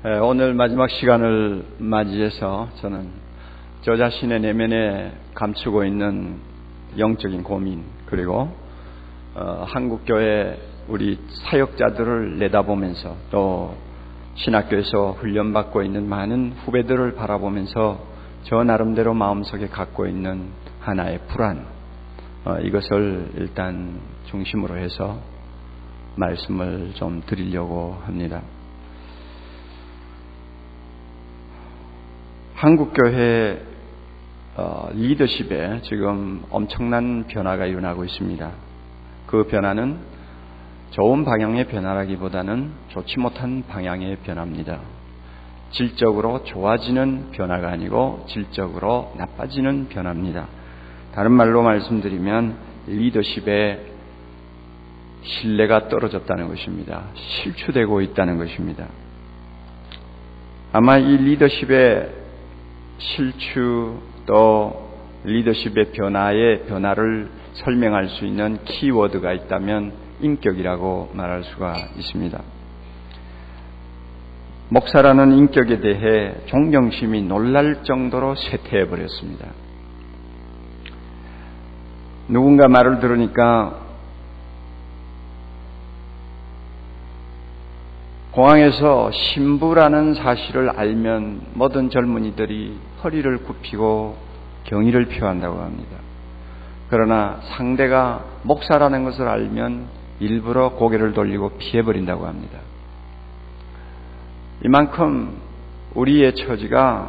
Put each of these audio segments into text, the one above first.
오늘 마지막 시간을 맞이해서 저는 저 자신의 내면에 감추고 있는 영적인 고민, 그리고 한국교회 우리 사역자들을 내다보면서 또 신학교에서 훈련받고 있는 많은 후배들을 바라보면서 저 나름대로 마음속에 갖고 있는 하나의 불안, 이것을 일단 중심으로 해서 말씀을 좀 드리려고 합니다. 한국교회 리더십에 지금 엄청난 변화가 일어나고 있습니다. 그 변화는 좋은 방향의 변화라기보다는 좋지 못한 방향의 변화입니다. 질적으로 좋아지는 변화가 아니고 질적으로 나빠지는 변화입니다. 다른 말로 말씀드리면 리더십의 신뢰가 떨어졌다는 것입니다. 실추되고 있다는 것입니다. 아마 이 리더십의 실추 또 리더십의 변화를 설명할 수 있는 키워드가 있다면 인격이라고 말할 수가 있습니다. 목사라는 인격에 대해 존경심이 놀랄 정도로 쇠퇴해버렸습니다. 누군가 말을 들으니까 공항에서 신부라는 사실을 알면 모든 젊은이들이 허리를 굽히고 경의를 표한다고 합니다. 그러나 상대가 목사라는 것을 알면 일부러 고개를 돌리고 피해버린다고 합니다. 이만큼 우리의 처지가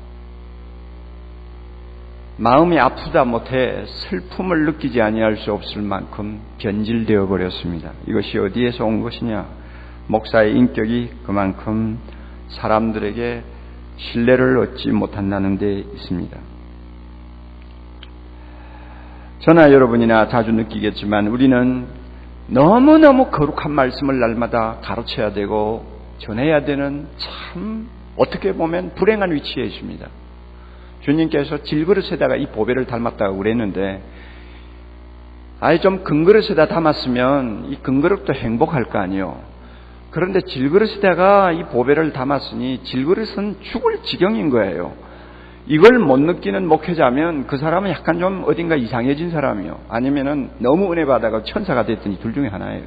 마음이 아프다 못해 슬픔을 느끼지 아니할 수 없을 만큼 변질되어 버렸습니다. 이것이 어디에서 온 것이냐? 목사의 인격이 그만큼 사람들에게 신뢰를 얻지 못한다는 데 있습니다. 저나 여러분이나 자주 느끼겠지만 우리는 너무너무 거룩한 말씀을 날마다 가르쳐야 되고 전해야 되는 참 어떻게 보면 불행한 위치에 있습니다. 주님께서 질그릇에다가 이 보배를 담았다고 그랬는데 아예 좀 금그릇에다 담았으면 이 금그릇도 행복할 거 아니에요. 그런데 질그릇에다가 이 보배를 담았으니 질그릇은 죽을 지경인 거예요. 이걸 못 느끼는 목회자면 그 사람은 약간 좀 어딘가 이상해진 사람이요. 아니면은 너무 은혜 받아가 천사가 됐더니 둘 중에 하나예요.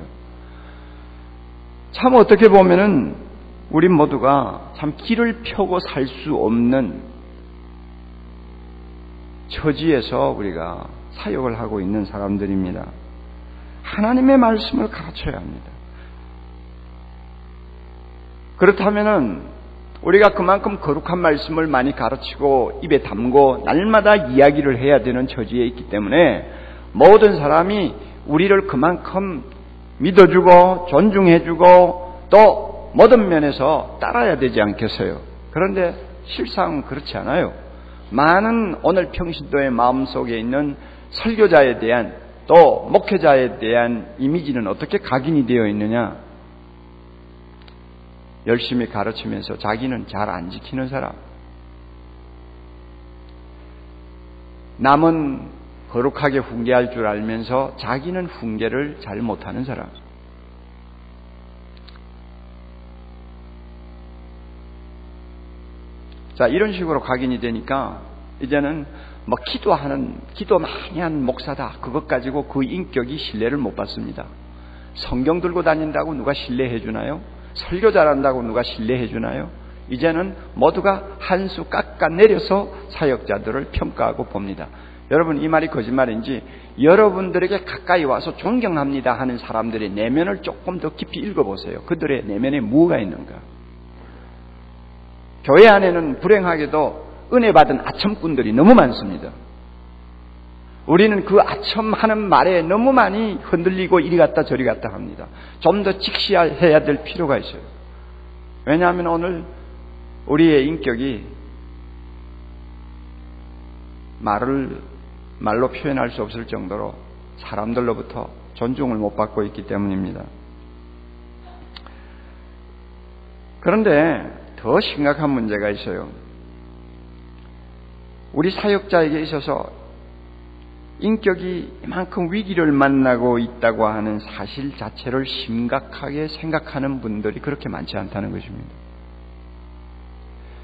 참 어떻게 보면은 우리 모두가 참 길을 펴고 살 수 없는 처지에서 우리가 사역을 하고 있는 사람들입니다. 하나님의 말씀을 가르쳐야 합니다. 그렇다면은 우리가 그만큼 거룩한 말씀을 많이 가르치고 입에 담고 날마다 이야기를 해야 되는 처지에 있기 때문에 모든 사람이 우리를 그만큼 믿어주고 존중해주고 또 모든 면에서 따라야 되지 않겠어요? 그런데 실상 그렇지 않아요. 많은 오늘 평신도의 마음속에 있는 설교자에 대한 또 목회자에 대한 이미지는 어떻게 각인이 되어 있느냐? 열심히 가르치면서 자기는 잘 안 지키는 사람, 남은 거룩하게 훈계할 줄 알면서 자기는 훈계를 잘 못하는 사람. 자, 이런 식으로 각인이 되니까 이제는 뭐 기도 많이 한 목사다, 그것 가지고 그 인격이 신뢰를 못 받습니다. 성경 들고 다닌다고 누가 신뢰해 주나요? 설교 잘한다고 누가 신뢰해 주나요? 이제는 모두가 한 수 깎아내려서 사역자들을 평가하고 봅니다. 여러분, 이 말이 거짓말인지 여러분들에게 가까이 와서 존경합니다 하는 사람들의 내면을 조금 더 깊이 읽어보세요. 그들의 내면에 무엇가 있는가? 교회 안에는 불행하게도 은혜 받은 아첨꾼들이 너무 많습니다. 우리는 그 아첨하는 말에 너무 많이 흔들리고 이리 갔다 저리 갔다 합니다. 좀 더 직시해야 될 필요가 있어요. 왜냐하면 오늘 우리의 인격이 말로 표현할 수 없을 정도로 사람들로부터 존중을 못 받고 있기 때문입니다. 그런데 더 심각한 문제가 있어요. 우리 사역자에게 있어서 인격이 이만큼 위기를 만나고 있다고 하는 사실 자체를 심각하게 생각하는 분들이 그렇게 많지 않다는 것입니다.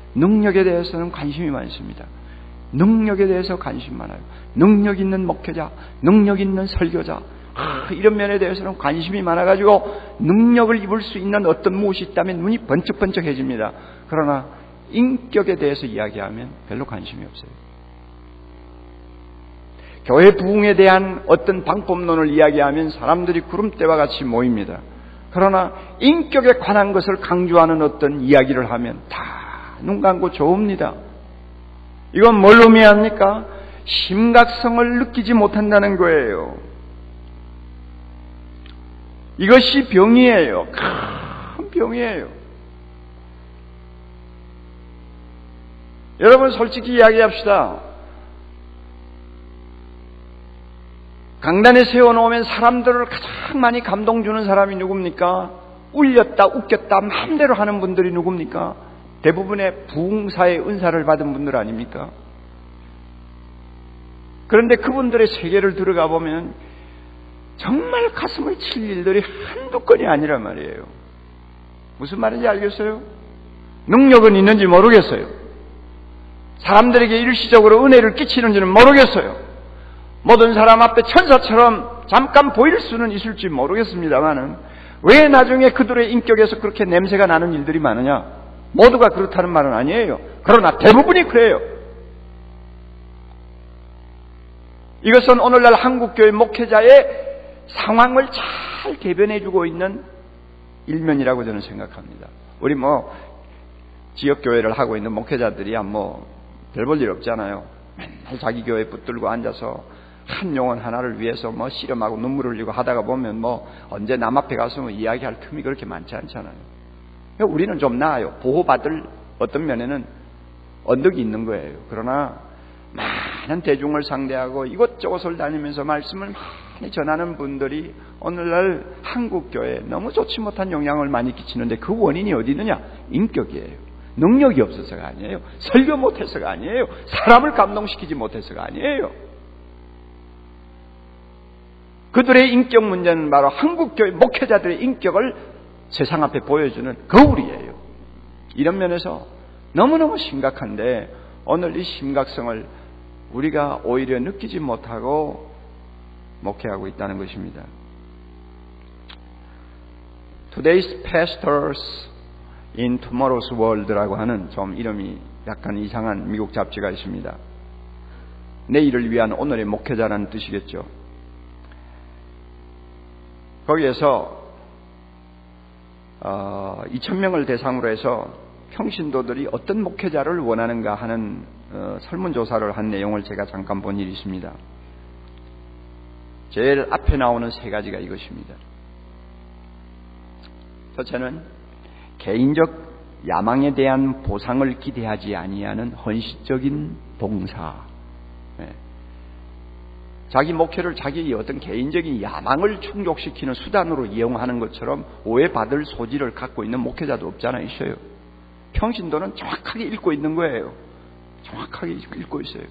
능력에 대해서는 관심이 많습니다. 능력에 대해서 관심 많아요. 능력 있는 목회자, 능력 있는 설교자, 이런 면에 대해서는 관심이 많아가지고 능력을 입을 수 있는 어떤 무엇이 있다면 눈이 번쩍번쩍해집니다. 그러나 인격에 대해서 이야기하면 별로 관심이 없어요. 교회 부흥에 대한 어떤 방법론을 이야기하면 사람들이 구름대와 같이 모입니다. 그러나 인격에 관한 것을 강조하는 어떤 이야기를 하면 다 눈 감고 좋습니다. 이건 뭘 의미합니까? 심각성을 느끼지 못한다는 거예요. 이것이 병이에요. 큰 병이에요. 여러분 솔직히 이야기합시다. 강단에 세워놓으면 사람들을 가장 많이 감동 주는 사람이 누굽니까? 울렸다 웃겼다 마음대로 하는 분들이 누굽니까? 대부분의 부흥사의 은사를 받은 분들 아닙니까? 그런데 그분들의 세계를 들어가 보면 정말 가슴을 칠 일들이 한두 건이 아니란 말이에요. 무슨 말인지 알겠어요? 능력은 있는지 모르겠어요. 사람들에게 일시적으로 은혜를 끼치는지는 모르겠어요. 모든 사람 앞에 천사처럼 잠깐 보일 수는 있을지 모르겠습니다만은 왜 나중에 그들의 인격에서 그렇게 냄새가 나는 일들이 많으냐? 모두가 그렇다는 말은 아니에요. 그러나 대부분이 그래요. 이것은 오늘날 한국교회 목회자의 상황을 잘 대변해주고 있는 일면이라고 저는 생각합니다. 우리 지역교회를 하고 있는 목회자들이야 별 볼 일 없잖아요. 맨날 자기 교회 붙들고 앉아서 한 영혼 하나를 위해서 씨름하고 눈물 흘리고 하다가 보면 언제 남 앞에 가서 이야기할 틈이 그렇게 많지 않잖아요. 우리는 좀 나아요. 보호받을 어떤 면에는 언덕이 있는 거예요. 그러나 많은 대중을 상대하고 이곳저곳을 다니면서 말씀을 많이 전하는 분들이 오늘날 한국교회에 너무 좋지 못한 영향을 많이 끼치는데 그 원인이 어디 있느냐? 인격이에요. 능력이 없어서가 아니에요. 설교 못해서가 아니에요. 사람을 감동시키지 못해서가 아니에요. 그들의 인격 문제는 바로 한국교회 목회자들의 인격을 세상 앞에 보여주는 거울이에요. 이런 면에서 너무너무 심각한데 오늘 이 심각성을 우리가 오히려 느끼지 못하고 목회하고 있다는 것입니다. Today's Pastors in Tomorrow's World라고 하는 좀 이름이 약간 이상한 미국 잡지가 있습니다. 내일을 위한 오늘의 목회자라는 뜻이겠죠. 거기에서 2,000명을 대상으로 해서 평신도들이 어떤 목회자를 원하는가 하는 설문조사를 한 내용을 제가 잠깐 본 일이 있습니다. 제일 앞에 나오는 3가지가 이것입니다. 첫째는 개인적 야망에 대한 보상을 기대하지 아니하는 헌신적인 봉사. 자기 목회를 자기 어떤 개인적인 야망을 충족시키는 수단으로 이용하는 것처럼 오해받을 소지를 갖고 있는 목회자도 없잖아요. 있어요. 평신도는 정확하게 읽고 있는 거예요. 정확하게 읽고 있어요.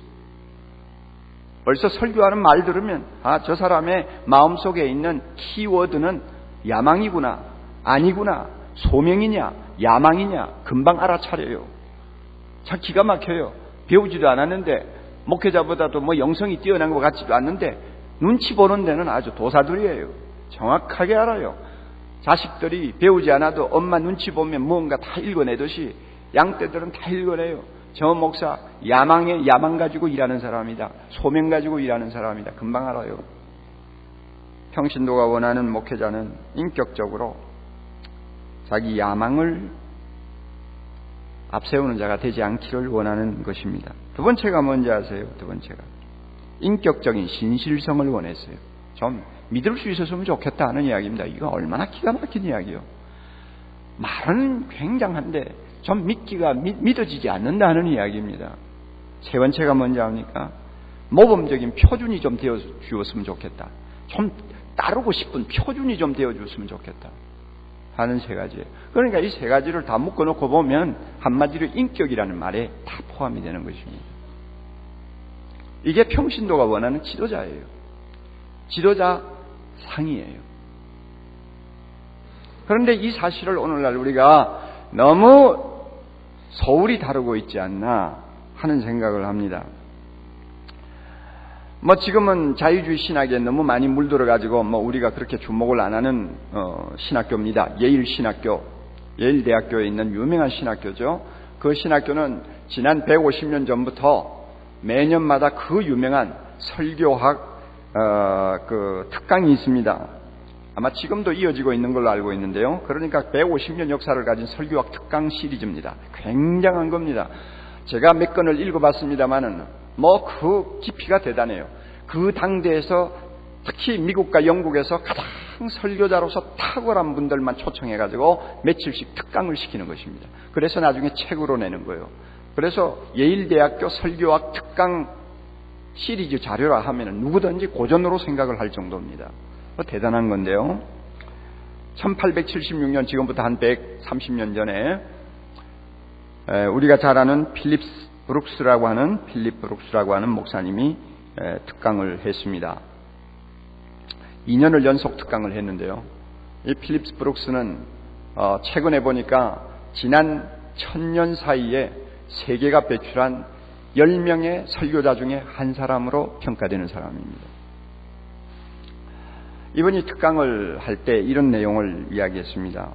벌써 설교하는 말 들으면 저 사람의 마음속에 있는 키워드는 야망이구나, 아니구나, 소명이냐, 야망이냐 금방 알아차려요. 참 기가 막혀요. 배우지도 않았는데 목회자보다도 영성이 뛰어난 것 같지도 않는데 눈치 보는 데는 아주 도사들이에요. 정확하게 알아요. 자식들이 배우지 않아도 엄마 눈치 보면 무언가 다 읽어내듯이 양떼들은 다 읽어내요. 저 목사 야망 가지고 일하는 사람이다. 소명 가지고 일하는 사람이다. 금방 알아요. 평신도가 원하는 목회자는 인격적으로 자기 야망을 앞세우는 자가 되지 않기를 원하는 것입니다. 두 번째가 뭔지 아세요? 두 번째가 인격적인 신실성을 원했어요. 좀 믿을 수 있었으면 좋겠다 하는 이야기입니다. 이거 얼마나 기가 막힌 이야기요. 말은 굉장한데 좀 믿어지지 않는다는 이야기입니다. 세 번째가 뭔지 압니까? 모범적인 표준이 좀 되어 주었으면 좋겠다. 좀 따르고 싶은 표준이 좀 되어 주었으면 좋겠다 하는 3가지. 그러니까 이 3가지를 다 묶어놓고 보면 한마디로 인격이라는 말에 다 포함이 되는 것입니다. 이게 평신도가 원하는 지도자예요. 지도자 상이에요. 그런데 이 사실을 오늘날 우리가 너무 소울이 다르고 있지 않나 하는 생각을 합니다. 지금은 자유주의 신학에 너무 많이 물들어가지고 우리가 그렇게 주목을 안 하는 신학교입니다. 예일 신학교, 예일 대학교에 있는 유명한 신학교죠. 그 신학교는 지난 150년 전부터 매년마다 그 유명한 설교학 그 특강이 있습니다. 아마 지금도 이어지고 있는 걸로 알고 있는데요. 그러니까 150년 역사를 가진 설교학 특강 시리즈입니다. 굉장한 겁니다. 제가 몇 건을 읽어봤습니다만은 그 깊이가 대단해요. 그 당대에서 특히 미국과 영국에서 가장 설교자로서 탁월한 분들만 초청해가지고 며칠씩 특강을 시키는 것입니다. 그래서 나중에 책으로 내는 거예요. 그래서 예일대학교 설교학 특강 시리즈 자료라 하면 누구든지 고전으로 생각을 할 정도입니다. 대단한 건데요. 1876년, 지금부터 한 130년 전에 우리가 잘 아는 필립 브룩스라고 하는 목사님이 특강을 했습니다. 2년을 연속 특강을 했는데요. 이 필립 브룩스는 최근에 보니까 지난 1000년 사이에 세계가 배출한 10명의 설교자 중에 한 사람으로 평가되는 사람입니다. 이분이 특강을 할 때 이런 내용을 이야기했습니다.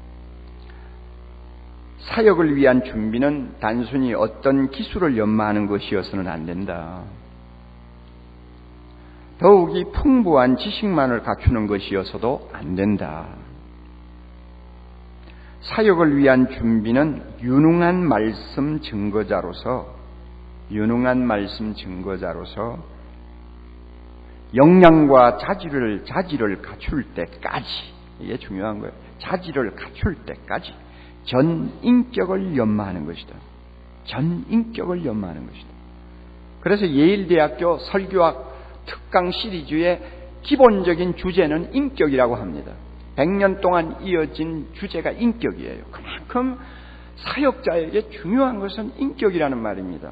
사역을 위한 준비는 단순히 어떤 기술을 연마하는 것이어서는 안 된다. 더욱이 풍부한 지식만을 갖추는 것이어서도 안 된다. 사역을 위한 준비는 유능한 말씀 증거자로서 역량과 자질을 갖출 때까지, 이게 중요한 거예요. 자질을 갖출 때까지 전 인격을 연마하는 것이다. 그래서 예일대학교 설교학 특강 시리즈의 기본적인 주제는 인격이라고 합니다. 100년 동안 이어진 주제가 인격이에요. 그만큼 사역자에게 중요한 것은 인격이라는 말입니다.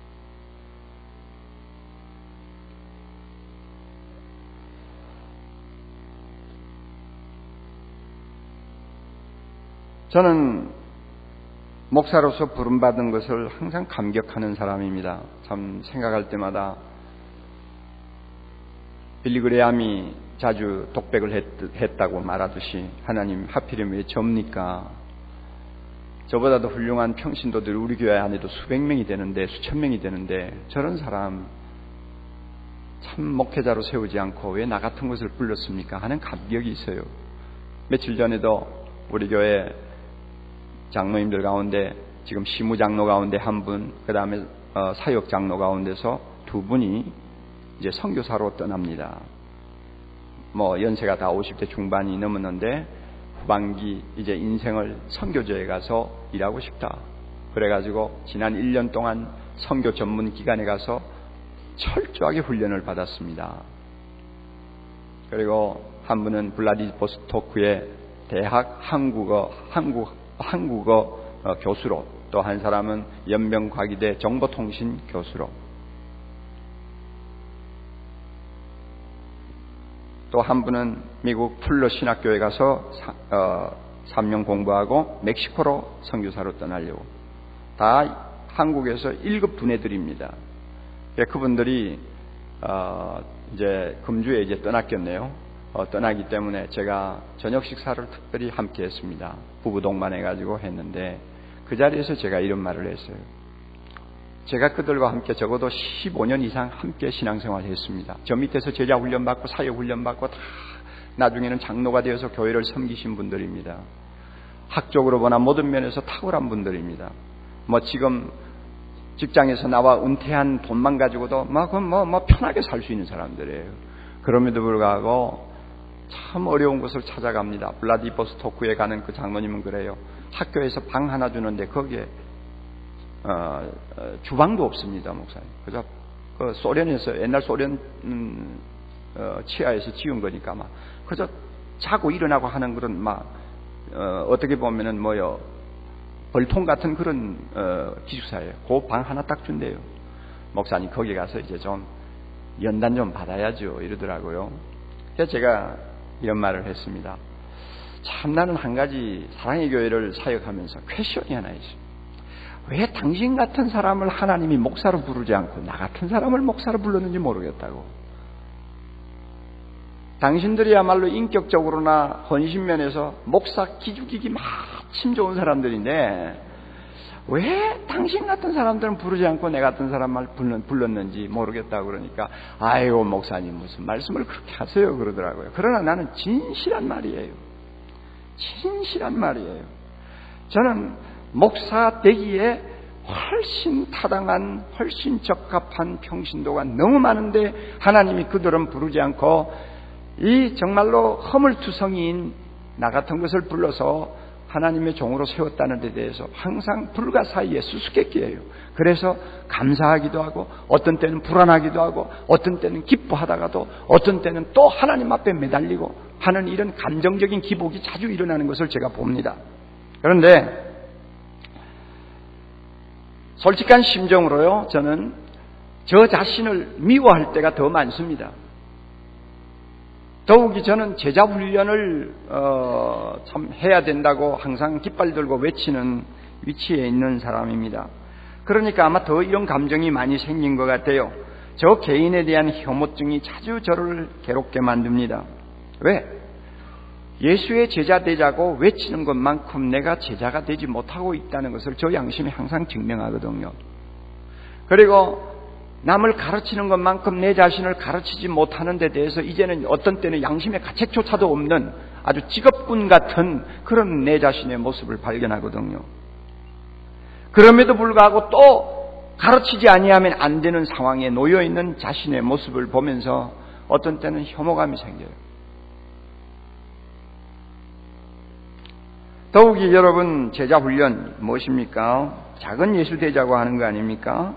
저는 목사로서 부름받은 것을 항상 감격하는 사람입니다. 참 생각할 때마다 빌리 그레함이 자주 독백을 했다고 말하듯이 하나님 하필이면 왜 접니까? 저보다도 훌륭한 평신도들이 우리 교회 안에도 수백 명이 되는데, 수천 명이 되는데 저런 사람 참 목회자로 세우지 않고 왜 나 같은 것을 불렀습니까? 하는 감격이 있어요. 며칠 전에도 우리 교회 장로님들 가운데 지금 시무장로 가운데 한 분, 그 다음에 사역장로 가운데서 두 분이 이제 선교사로 떠납니다. 연세가 다 50대 중반이 넘었는데 후반기 이제 인생을 선교조에 가서 일하고 싶다. 그래가지고 지난 1년 동안 선교 전문 기관에 가서 철저하게 훈련을 받았습니다. 그리고 한 분은 블라디보스토크의 대학 한국어 교수로, 또 한 사람은 연명과기대 정보통신 교수로, 또 한 분은 미국 풀러 신학교에 가서 3년 공부하고 멕시코로 선교사로 떠나려고, 다 한국에서 1급 두뇌들입니다. 그분들이 이제 금주에 이제 떠났겠네요. 떠나기 때문에 제가 저녁 식사를 특별히 함께 했습니다. 부부 동반해가지고 했는데 그 자리에서 제가 이런 말을 했어요. 제가 그들과 함께 적어도 15년 이상 함께 신앙생활을 했습니다. 저 밑에서 제자 훈련받고 사역 훈련받고 다 나중에는 장로가 되어서 교회를 섬기신 분들입니다. 학적으로 보나 모든 면에서 탁월한 분들입니다. 지금 직장에서 나와 은퇴한 돈만 가지고도 편하게 살 수 있는 사람들이에요. 그럼에도 불구하고 참 어려운 곳을 찾아갑니다. 블라디보스토크에 가는 그 장로님은 그래요. 학교에서 방 하나 주는데 거기에 주방도 없습니다, 목사님. 그저 소련에서, 옛날 소련 치하에서 지은 거니까 그저 자고 일어나고 하는 그런 어떻게 보면은 벌통 같은 그런 기숙사예요. 그 방 하나 딱 준대요. 목사님 거기 가서 이제 좀 연단 좀 받아야죠, 이러더라고요. 그래서 제가 이런 말을 했습니다. 참 나는 한 가지 사랑의 교회를 사역하면서 퀘션이 하나 있어요. 왜 당신 같은 사람을 하나님이 목사로 부르지 않고 나 같은 사람을 목사로 불렀는지 모르겠다고. 당신들이야말로 인격적으로나 헌신면에서 목사 기죽이기 마침 좋은 사람들인데 왜 당신 같은 사람들은 부르지 않고 내 같은 사람을 불렀는지 모르겠다고 그러니까 아이고 목사님 무슨 말씀을 그렇게 하세요 그러더라고요. 그러나 나는 진실한 말이에요. 진실한 말이에요. 저는 목사 되기에 훨씬 타당한 훨씬 적합한 평신도가 너무 많은데 하나님이 그들은 부르지 않고 이 정말로 허물투성이인 나 같은 것을 불러서 하나님의 종으로 세웠다는 데 대해서 항상 불과 사이에 수수께끼예요. 그래서 감사하기도 하고 어떤 때는 불안하기도 하고 어떤 때는 기뻐하다가도 어떤 때는 또 하나님 앞에 매달리고 하는 이런 감정적인 기복이 자주 일어나는 것을 제가 봅니다. 그런데 솔직한 심정으로요, 저는 저 자신을 미워할 때가 더 많습니다. 더욱이 저는 제자 훈련을 참 해야 된다고 항상 깃발 들고 외치는 위치에 있는 사람입니다. 그러니까 아마 더 이런 감정이 많이 생긴 것 같아요. 저 개인에 대한 혐오증이 자주 저를 괴롭게 만듭니다. 왜? 예수의 제자 되자고 외치는 것만큼 내가 제자가 되지 못하고 있다는 것을 저 양심이 항상 증명하거든요. 그리고 남을 가르치는 것만큼 내 자신을 가르치지 못하는 데 대해서 이제는 어떤 때는 양심의 가책조차도 없는 아주 직업군 같은 그런 내 자신의 모습을 발견하거든요. 그럼에도 불구하고 또 가르치지 아니하면 안 되는 상황에 놓여 있는 자신의 모습을 보면서 어떤 때는 혐오감이 생겨요. 더욱이 여러분 제자 훈련 무엇입니까? 작은 예수 되자고 하는 거 아닙니까?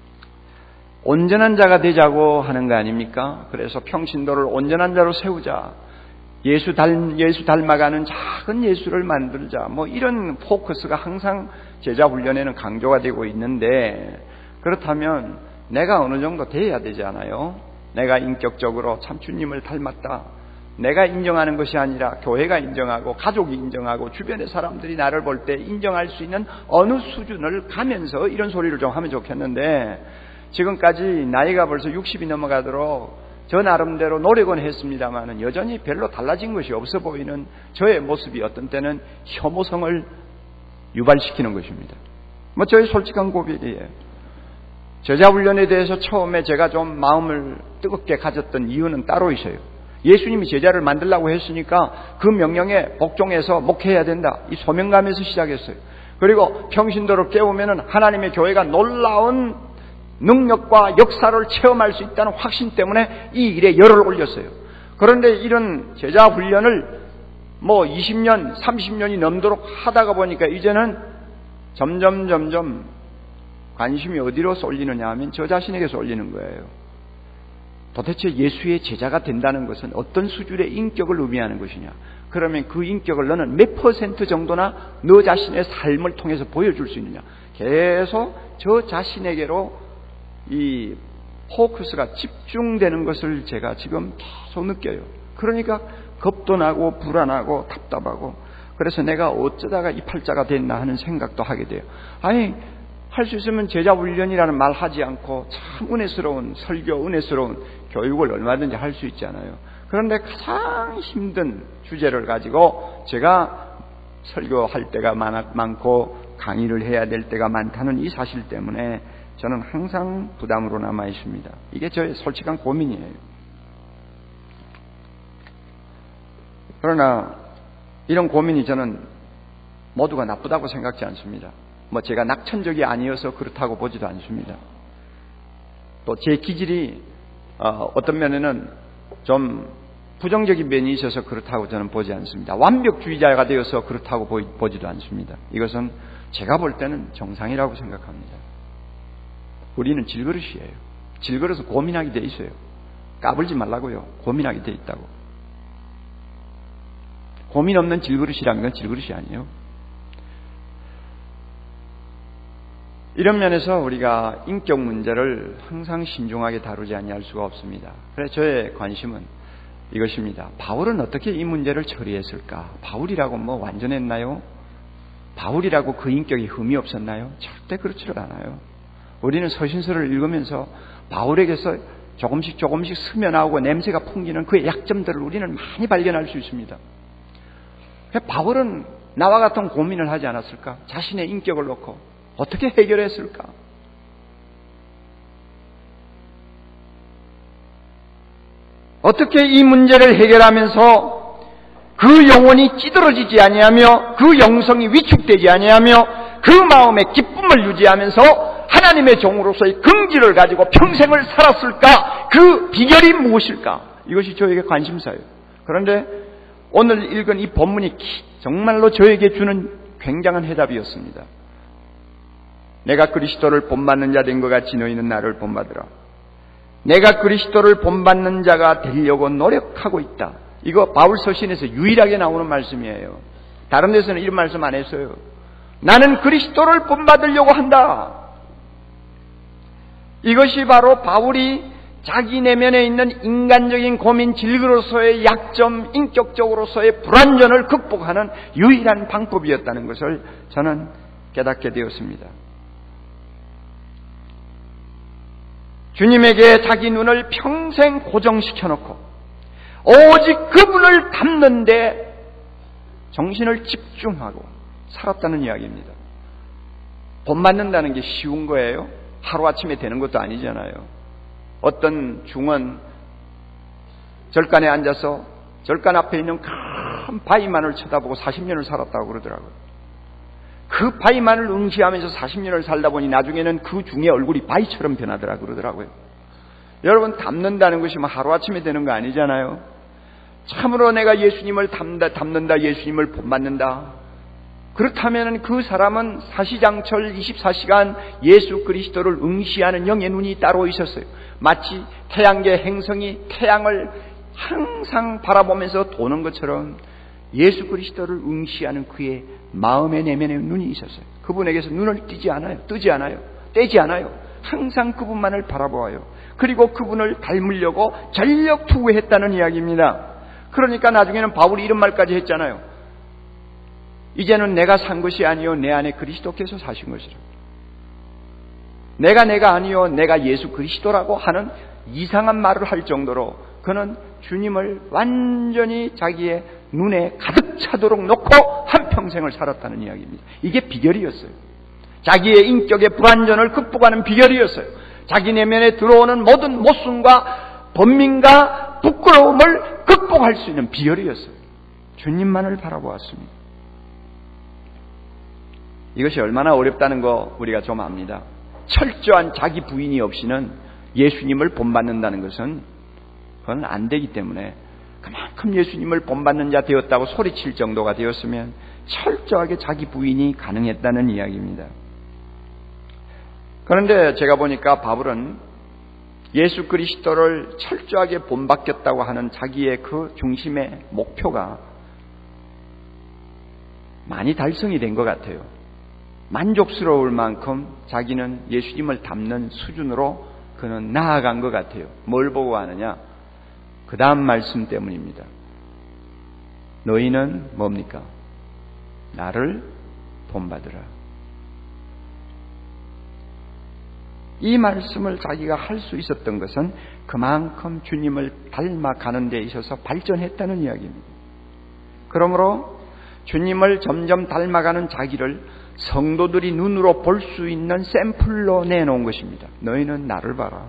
온전한 자가 되자고 하는 거 아닙니까? 그래서 평신도를 온전한 자로 세우자. 예수 닮아가는 작은 예수를 만들자. 뭐 이런 포커스가 항상 제자 훈련에는 강조가 되고 있는데 그렇다면 내가 어느 정도 돼야 되지 않아요? 내가 인격적으로 참 주님을 닮았다. 내가 인정하는 것이 아니라 교회가 인정하고 가족이 인정하고 주변의 사람들이 나를 볼 때 인정할 수 있는 어느 수준을 가면서 이런 소리를 좀 하면 좋겠는데 지금까지 나이가 벌써 60이 넘어가도록 저 나름대로 노력은 했습니다만 여전히 별로 달라진 것이 없어 보이는 저의 모습이 어떤 때는 혐오성을 유발시키는 것입니다. 뭐 저의 솔직한 고백이에요. 제자훈련에 대해서 처음에 제가 좀 마음을 뜨겁게 가졌던 이유는 따로 있어요. 예수님이 제자를 만들라고 했으니까 그 명령에 복종해서 목회해야 된다. 이 소명감에서 시작했어요. 그리고 평신도를 깨우면은 하나님의 교회가 놀라운 능력과 역사를 체험할 수 있다는 확신 때문에 이 일에 열을 올렸어요. 그런데 이런 제자 훈련을 뭐 20년, 30년이 넘도록 하다가 보니까 이제는 점점 관심이 어디로 쏠리느냐 하면 저 자신에게 쏠리는 거예요. 도대체 예수의 제자가 된다는 것은 어떤 수준의 인격을 의미하는 것이냐? 그러면 그 인격을 너는 몇 % 정도나 너 자신의 삶을 통해서 보여줄 수 있느냐? 계속 저 자신에게로 이 포커스가 집중되는 것을 제가 지금 계속 느껴요. 그러니까 겁도 나고 불안하고 답답하고 그래서 내가 어쩌다가 이 팔자가 됐나 하는 생각도 하게 돼요. 아니 할 수 있으면 제자 훈련이라는 말 하지 않고 참 은혜스러운 설교, 은혜스러운 교육을 얼마든지 할 수 있잖아요. 그런데 가장 힘든 주제를 가지고 제가 설교할 때가 많고 강의를 해야 될 때가 많다는 이 사실 때문에 저는 항상 부담으로 남아 있습니다. 이게 저의 솔직한 고민이에요. 그러나 이런 고민이 저는 모두가 나쁘다고 생각지 않습니다. 뭐 제가 낙천적이 아니어서 그렇다고 보지도 않습니다. 또 제 기질이 어떤 면에는 좀 부정적인 면이 있어서 그렇다고 저는 보지 않습니다. 완벽주의자가 되어서 그렇다고 보지도 않습니다. 이것은 제가 볼 때는 정상이라고 생각합니다. 우리는 질그릇이에요. 질그릇은 고민하게 돼 있어요. 까불지 말라고요. 고민하게 돼 있다고. 고민 없는 질그릇이라는 건 질그릇이 아니에요. 이런 면에서 우리가 인격 문제를 항상 신중하게 다루지 아니할 수가 없습니다. 그래서 저의 관심은 이것입니다. 바울은 어떻게 이 문제를 처리했을까? 바울이라고 뭐 완전했나요? 바울이라고 그 인격에 흠이 없었나요? 절대 그렇지를 않아요. 우리는 서신서를 읽으면서 바울에게서 조금씩 스며나오고 냄새가 풍기는 그의 약점들을 우리는 많이 발견할 수 있습니다. 바울은 나와 같은 고민을 하지 않았을까? 자신의 인격을 놓고 어떻게 해결했을까? 어떻게 이 문제를 해결하면서 그 영혼이 찌들어지지 아니하며 그 영성이 위축되지 아니하며 그 마음의 기쁨을 유지하면서 하나님의 종으로서의 긍지를 가지고 평생을 살았을까? 그 비결이 무엇일까? 이것이 저에게 관심사예요. 그런데 오늘 읽은 이 본문이 정말로 저에게 주는 굉장한 해답이었습니다. 내가 그리스도를 본받는 자 된 것 같이 너희는 나를 본받으라. 내가 그리스도를 본받는 자가 되려고 노력하고 있다. 이거 바울 서신에서 유일하게 나오는 말씀이에요. 다른 데서는 이런 말씀 안 했어요. 나는 그리스도를 본받으려고 한다. 이것이 바로 바울이 자기 내면에 있는 인간적인 고민, 질그로서의 약점, 인격적으로서의 불완전을 극복하는 유일한 방법이었다는 것을 저는 깨닫게 되었습니다. 주님에게 자기 눈을 평생 고정시켜놓고 오직 그분을 닮는 데 정신을 집중하고 살았다는 이야기입니다. 본받는다는 게 쉬운 거예요? 하루아침에 되는 것도 아니잖아요. 어떤 중은 절간에 앉아서 절간 앞에 있는 큰 바위만을 쳐다보고 40년을 살았다고 그러더라고요. 그 바위만을 응시하면서 40년을 살다 보니 나중에는 그 중의 얼굴이 바위처럼 변하더라고 그러더라고요. 여러분, 닮는다는 것이 뭐 하루아침에 되는 거 아니잖아요. 참으로 내가 예수님을 닮는다, 예수님을 본받는다. 그렇다면 그 사람은 사시장철 24시간 예수 그리스도를 응시하는 영의 눈이 따로 있었어요. 마치 태양계 행성이 태양을 항상 바라보면서 도는 것처럼 예수 그리스도를 응시하는 그의 마음의 내면에 눈이 있었어요. 그분에게서 눈을 뜨지 않아요. 항상 그분만을 바라보아요. 그리고 그분을 닮으려고 전력 투구했다는 이야기입니다. 그러니까 나중에는 바울이 이런 말까지 했잖아요. 이제는 내가 산 것이 아니요 내 안에 그리스도께서 사신 것이라. 내가 아니요 내가 예수 그리스도라고 하는 이상한 말을 할 정도로 그는 주님을 완전히 자기의 눈에 가득 차도록 놓고 한평생을 살았다는 이야기입니다. 이게 비결이었어요. 자기의 인격의 불완전을 극복하는 비결이었어요. 자기 내면에 들어오는 모든 모순과 번민과 부끄러움을 극복할 수 있는 비결이었어요. 주님만을 바라보았습니다. 이것이 얼마나 어렵다는 거 우리가 좀 압니다. 철저한 자기 부인이 없이는 예수님을 본받는다는 것은 그건 안 되기 때문에 그만큼 예수님을 본받는 자 되었다고 소리칠 정도가 되었으면 철저하게 자기 부인이 가능했다는 이야기입니다. 그런데 제가 보니까 바울은 예수 그리스도를 철저하게 본받겠다고 하는 자기의 그 중심의 목표가 많이 달성이 된 것 같아요. 만족스러울 만큼 자기는 예수님을 닮는 수준으로 그는 나아간 것 같아요. 뭘 보고 하느냐? 그 다음 말씀 때문입니다. 너희는 뭡니까? 나를 본받으라. 이 말씀을 자기가 할 수 있었던 것은 그만큼 주님을 닮아가는 데 있어서 발전했다는 이야기입니다. 그러므로 주님을 점점 닮아가는 자기를 성도들이 눈으로 볼 수 있는 샘플로 내놓은 것입니다. 너희는 나를 봐라.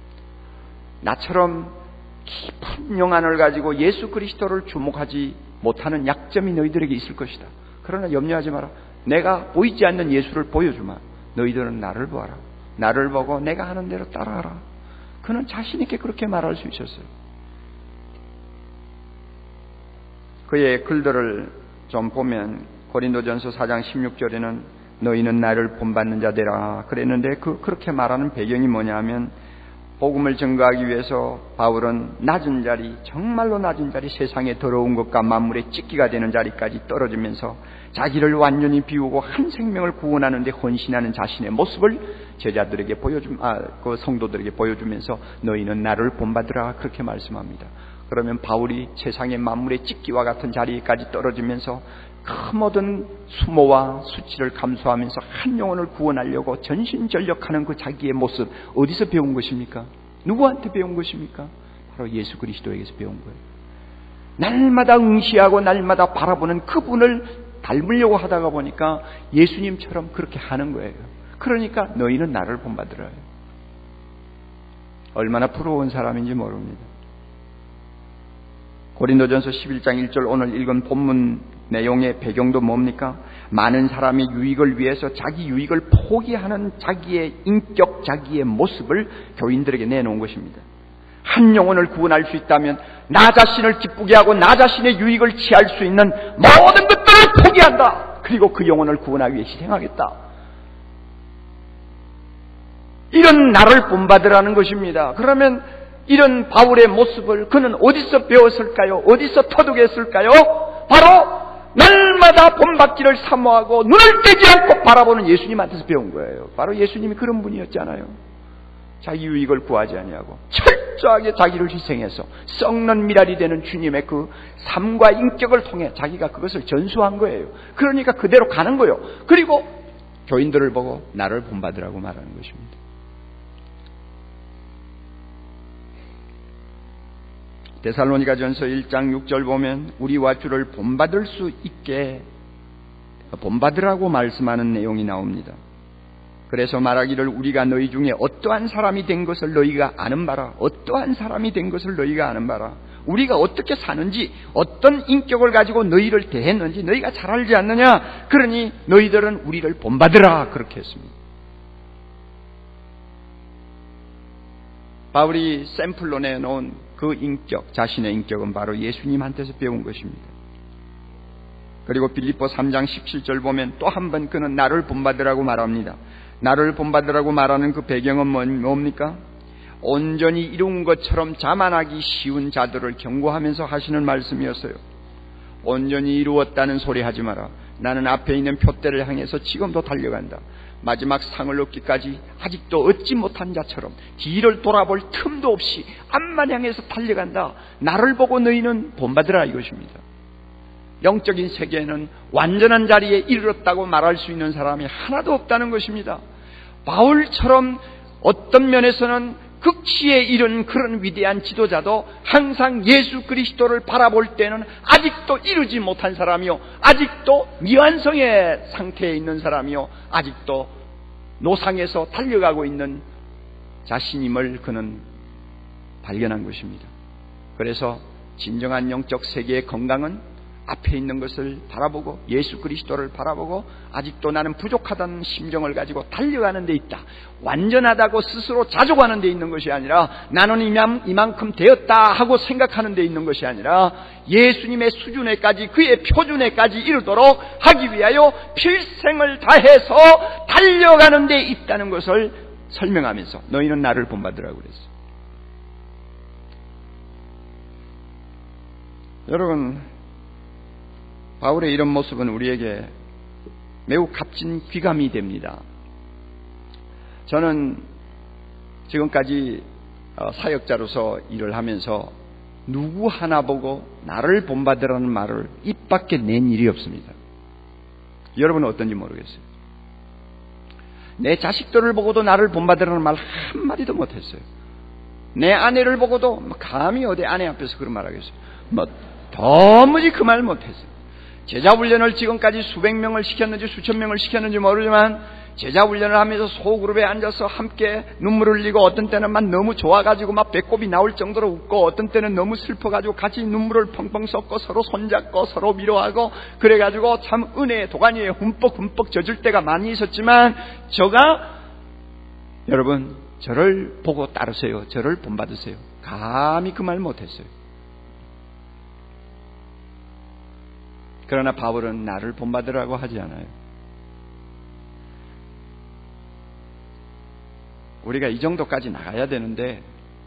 나처럼 깊은 영안을 가지고 예수 그리스도를 주목하지 못하는 약점이 너희들에게 있을 것이다. 그러나 염려하지 마라. 내가 보이지 않는 예수를 보여주마. 너희들은 나를 보아라. 나를 보고 내가 하는 대로 따라하라. 그는 자신 있게 그렇게 말할 수 있었어요. 그의 글들을 좀 보면 고린도전서 4장 16절에는 너희는 나를 본받는 자 되라 그랬는데 그렇게 말하는 배경이 뭐냐 하면 복음을 증거하기 위해서 바울은 낮은 자리, 정말로 낮은 자리, 세상의 더러운 것과 만물의 찢기가 되는 자리까지 떨어지면서 자기를 완전히 비우고 한 생명을 구원하는 데 헌신하는 자신의 모습을 제자들에게 그 성도들에게 보여주면서 너희는 나를 본받으라 그렇게 말씀합니다. 그러면 바울이 세상의 만물의 찍기와 같은 자리까지 떨어지면서 그 모든 수모와 수치를 감수하면서 한 영혼을 구원하려고 전신전력하는 그 자기의 모습, 어디서 배운 것입니까? 누구한테 배운 것입니까? 바로 예수 그리스도에게서 배운 거예요. 날마다 응시하고 날마다 바라보는 그분을 닮으려고 하다가 보니까 예수님처럼 그렇게 하는 거예요. 그러니까 너희는 나를 본받으라. 얼마나 부러운 사람인지 모릅니다. 고린도전서 11장 1절 오늘 읽은 본문 내용의 배경도 뭡니까? 많은 사람의 유익을 위해서 자기 유익을 포기하는 자기의 인격, 자기의 모습을 교인들에게 내놓은 것입니다. 한 영혼을 구원할 수 있다면 나 자신을 기쁘게 하고 나 자신의 유익을 취할 수 있는 모든 것들을 포기한다. 그리고 그 영혼을 구원하기 위해 희생하겠다. 이런 나를 본받으라는 것입니다. 그러면 이런 바울의 모습을 그는 어디서 배웠을까요? 어디서 터득했을까요? 바로 날마다 본받기를 사모하고 눈을 떼지 않고 바라보는 예수님한테서 배운 거예요. 바로 예수님이 그런 분이었잖아요. 자기 유익을 구하지 아니하고 철저하게 자기를 희생해서 썩는 미랄이 되는 주님의 그 삶과 인격을 통해 자기가 그것을 전수한 거예요. 그러니까 그대로 가는 거예요. 그리고 교인들을 보고 나를 본받으라고 말하는 것입니다. 데살로니가전서 1장 6절 보면 우리와 주를 본받을 수 있게 본받으라고 말씀하는 내용이 나옵니다. 그래서 말하기를 우리가 너희 중에 어떠한 사람이 된 것을 너희가 아는 바라. 어떠한 사람이 된 것을 너희가 아는 바라. 우리가 어떻게 사는지, 어떤 인격을 가지고 너희를 대했는지 너희가 잘 알지 않느냐. 그러니 너희들은 우리를 본받으라. 그렇게 했습니다. 바울이 샘플로 내놓은 그 인격, 자신의 인격은 바로 예수님한테서 배운 것입니다. 그리고 빌립보 3장 17절 보면 또 한 번 그는 나를 본받으라고 말합니다. 나를 본받으라고 말하는 그 배경은 뭡니까? 온전히 이룬 것처럼 자만하기 쉬운 자들을 경고하면서 하시는 말씀이었어요. 온전히 이루었다는 소리 하지 마라. 나는 앞에 있는 표대를 향해서 지금도 달려간다. 마지막 상을 얻기까지 아직도 얻지 못한 자처럼 뒤를 돌아볼 틈도 없이 앞만 향해서 달려간다. 나를 보고 너희는 본받으라 이것입니다. 영적인 세계에는 완전한 자리에 이르렀다고 말할 수 있는 사람이 하나도 없다는 것입니다. 바울처럼 어떤 면에서는 극치에 이른 그런 위대한 지도자도 항상 예수 그리스도를 바라볼 때는 아직도 이루지 못한 사람이요, 아직도 미완성의 상태에 있는 사람이요, 아직도 노상에서 달려가고 있는 자신임을 그는 발견한 것입니다. 그래서 진정한 영적 세계의 건강은 앞에 있는 것을 바라보고 예수 그리스도를 바라보고 아직도 나는 부족하다는 심정을 가지고 달려가는 데 있다. 완전하다고 스스로 자족하는 데 있는 것이 아니라 나는 이만큼 되었다 하고 생각하는 데 있는 것이 아니라 예수님의 수준에까지, 그의 표준에까지 이르도록 하기 위하여 필생을 다해서 달려가는 데 있다는 것을 설명하면서 너희는 나를 본받으라고 그랬어요. 여러분, 바울의 이런 모습은 우리에게 매우 값진 귀감이 됩니다. 저는 지금까지 사역자로서 일을 하면서 누구 하나 보고 나를 본받으라는 말을 입 밖에 낸 일이 없습니다. 여러분은 어떤지 모르겠어요. 내 자식들을 보고도 나를 본받으라는 말 한마디도 못했어요. 내 아내를 보고도 감히 어디 아내 앞에서 그런 말 하겠어요. 도무지 그 말 못했어요. 제자훈련을 지금까지 수백 명을 시켰는지 수천 명을 시켰는지 모르지만 제자훈련을 하면서 소그룹에 앉아서 함께 눈물을 흘리고 어떤 때는 막 너무 좋아가지고 막 배꼽이 나올 정도로 웃고 어떤 때는 너무 슬퍼가지고 같이 눈물을 펑펑 쏟고 서로 손잡고 서로 위로하고 그래가지고 참 은혜의 도가니에 흠뻑 젖을 때가 많이 있었지만 여러분 저를 보고 따르세요. 저를 본받으세요. 감히 그 말 못했어요. 그러나 바울은 나를 본받으라고 하지 않아요. 우리가 이 정도까지 나가야 되는데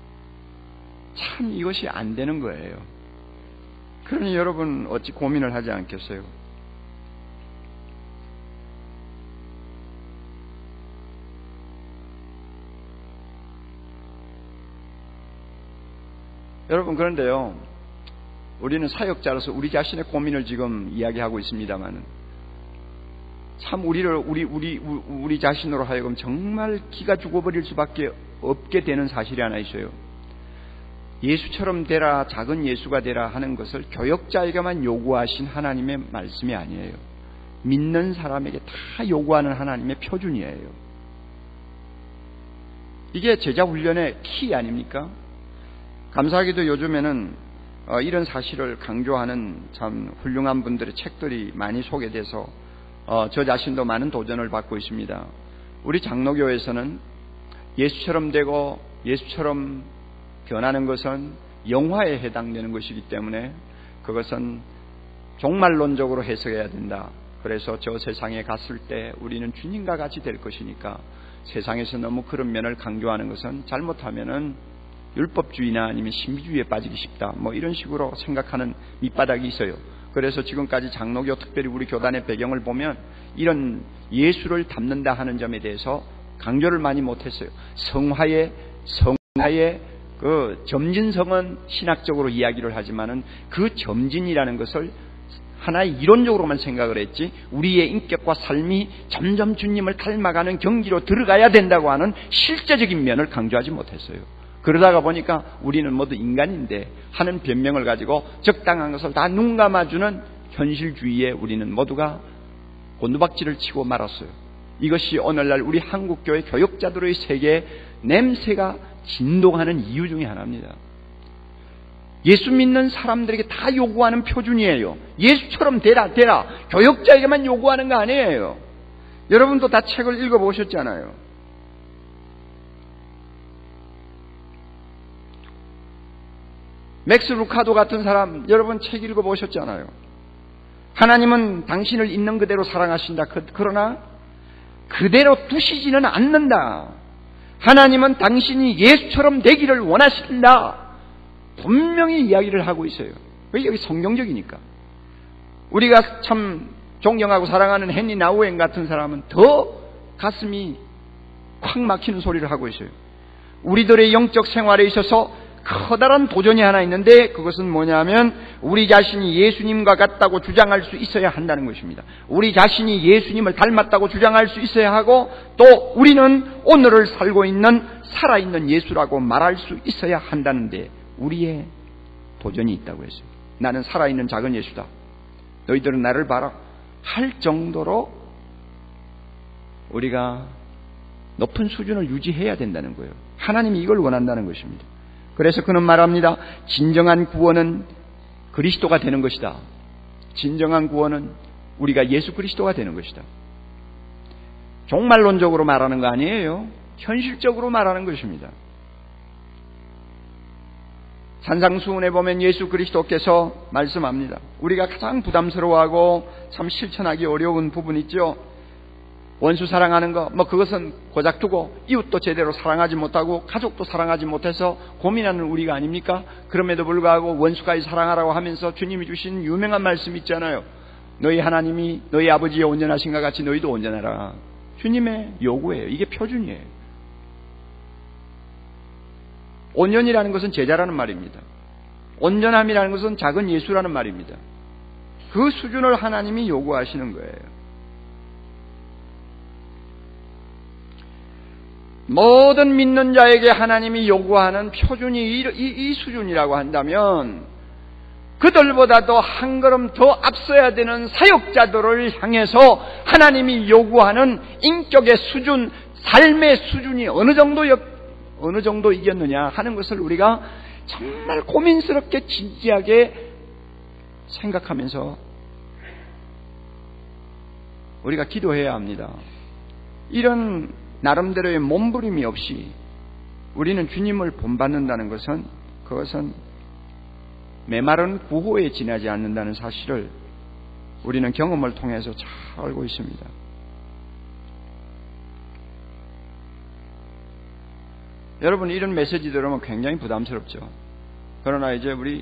참 이것이 안 되는 거예요. 그러니 여러분 어찌 고민을 하지 않겠어요? 여러분, 그런데요, 우리는 사역자로서 우리 자신의 고민을 지금 이야기하고 있습니다만, 참 우리 자신으로 하여금 정말 기가 죽어버릴 수밖에 없게 되는 사실이 하나 있어요. 예수처럼 되라, 작은 예수가 되라 하는 것을 교역자에게만 요구하신 하나님의 말씀이 아니에요. 믿는 사람에게 다 요구하는 하나님의 표준이에요. 이게 제자 훈련의 키 아닙니까? 감사하게도 요즘에는 이런 사실을 강조하는 참 훌륭한 분들의 책들이 많이 소개돼서 저 자신도 많은 도전을 받고 있습니다. 우리 장로교에서는 예수처럼 되고 예수처럼 변하는 것은 영화에 해당되는 것이기 때문에 그것은 종말론적으로 해석해야 된다. 그래서 저 세상에 갔을 때 우리는 주님과 같이 될 것이니까 세상에서 너무 그런 면을 강조하는 것은 잘못하면은 율법주의나 아니면 신비주의에 빠지기 쉽다. 뭐 이런 식으로 생각하는 밑바닥이 있어요. 그래서 지금까지 장로교, 특별히 우리 교단의 배경을 보면 이런 예수를 담는다 하는 점에 대해서 강조를 많이 못했어요. 성화의 그 점진성은 신학적으로 이야기를 하지만은 그 점진이라는 것을 하나의 이론적으로만 생각을 했지 우리의 인격과 삶이 점점 주님을 닮아가는 경지로 들어가야 된다고 하는 실제적인 면을 강조하지 못했어요. 그러다가 보니까 우리는 모두 인간인데 하는 변명을 가지고 적당한 것을 다 눈 감아주는 현실주의에 우리는 모두가 곤두박질을 치고 말았어요. 이것이 오늘날 우리 한국교회 교역자들의 세계에 냄새가 진동하는 이유 중에 하나입니다. 예수 믿는 사람들에게 다 요구하는 표준이에요. 예수처럼 되라. 교역자에게만 요구하는 거 아니에요. 여러분도 다 책을 읽어보셨잖아요. 맥스 루카도 같은 사람 여러분 책 읽어보셨잖아요. 하나님은 당신을 있는 그대로 사랑하신다. 그러나 그대로 두시지는 않는다. 하나님은 당신이 예수처럼 되기를 원하신다. 분명히 이야기를 하고 있어요. 왜 여기 성경적이니까. 우리가 참 존경하고 사랑하는 헨리 나우엔 같은 사람은 더 가슴이 콱 막히는 소리를 하고 있어요. 우리들의 영적 생활에 있어서 커다란 도전이 하나 있는데 그것은 뭐냐면 우리 자신이 예수님과 같다고 주장할 수 있어야 한다는 것입니다. 우리 자신이 예수님을 닮았다고 주장할 수 있어야 하고 또 우리는 오늘을 살고 있는 살아있는 예수라고 말할 수 있어야 한다는데 우리의 도전이 있다고 했어요. 나는 살아있는 작은 예수다. 너희들은 나를 봐라. 할 정도로 우리가 높은 수준을 유지해야 된다는 거예요. 하나님이 이걸 원한다는 것입니다. 그래서 그는 말합니다. 진정한 구원은 그리스도가 되는 것이다. 진정한 구원은 우리가 예수 그리스도가 되는 것이다. 종말론적으로 말하는 거 아니에요. 현실적으로 말하는 것입니다. 산상수훈에 보면 예수 그리스도께서 말씀합니다. 우리가 가장 부담스러워하고 참 실천하기 어려운 부분 있죠. 원수 사랑하는 거, 그것은 고작 두고 이웃도 제대로 사랑하지 못하고 가족도 사랑하지 못해서 고민하는 우리가 아닙니까? 그럼에도 불구하고 원수까지 사랑하라고 하면서 주님이 주신 유명한 말씀 있잖아요. 너희 하나님이 너희 아버지의 온전하신가 같이 너희도 온전하라. 주님의 요구예요. 이게 표준이에요. 온전이라는 것은 제자라는 말입니다. 온전함이라는 것은 작은 예수라는 말입니다. 그 수준을 하나님이 요구하시는 거예요. 모든 믿는 자에게 하나님이 요구하는 표준이 이 수준이라고 한다면 그들보다도 한 걸음 더 앞서야 되는 사역자들을 향해서 하나님이 요구하는 인격의 수준, 삶의 수준이 어느 정도 이겼느냐 하는 것을 우리가 정말 고민스럽게 진지하게 생각하면서 우리가 기도해야 합니다. 이런 나름대로의 몸부림이 없이 우리는 주님을 본받는다는 것은 그것은 메마른 구호에 지나지 않는다는 사실을 우리는 경험을 통해서 잘 알고 있습니다. 여러분 이런 메시지 들으면 굉장히 부담스럽죠. 그러나 이제 우리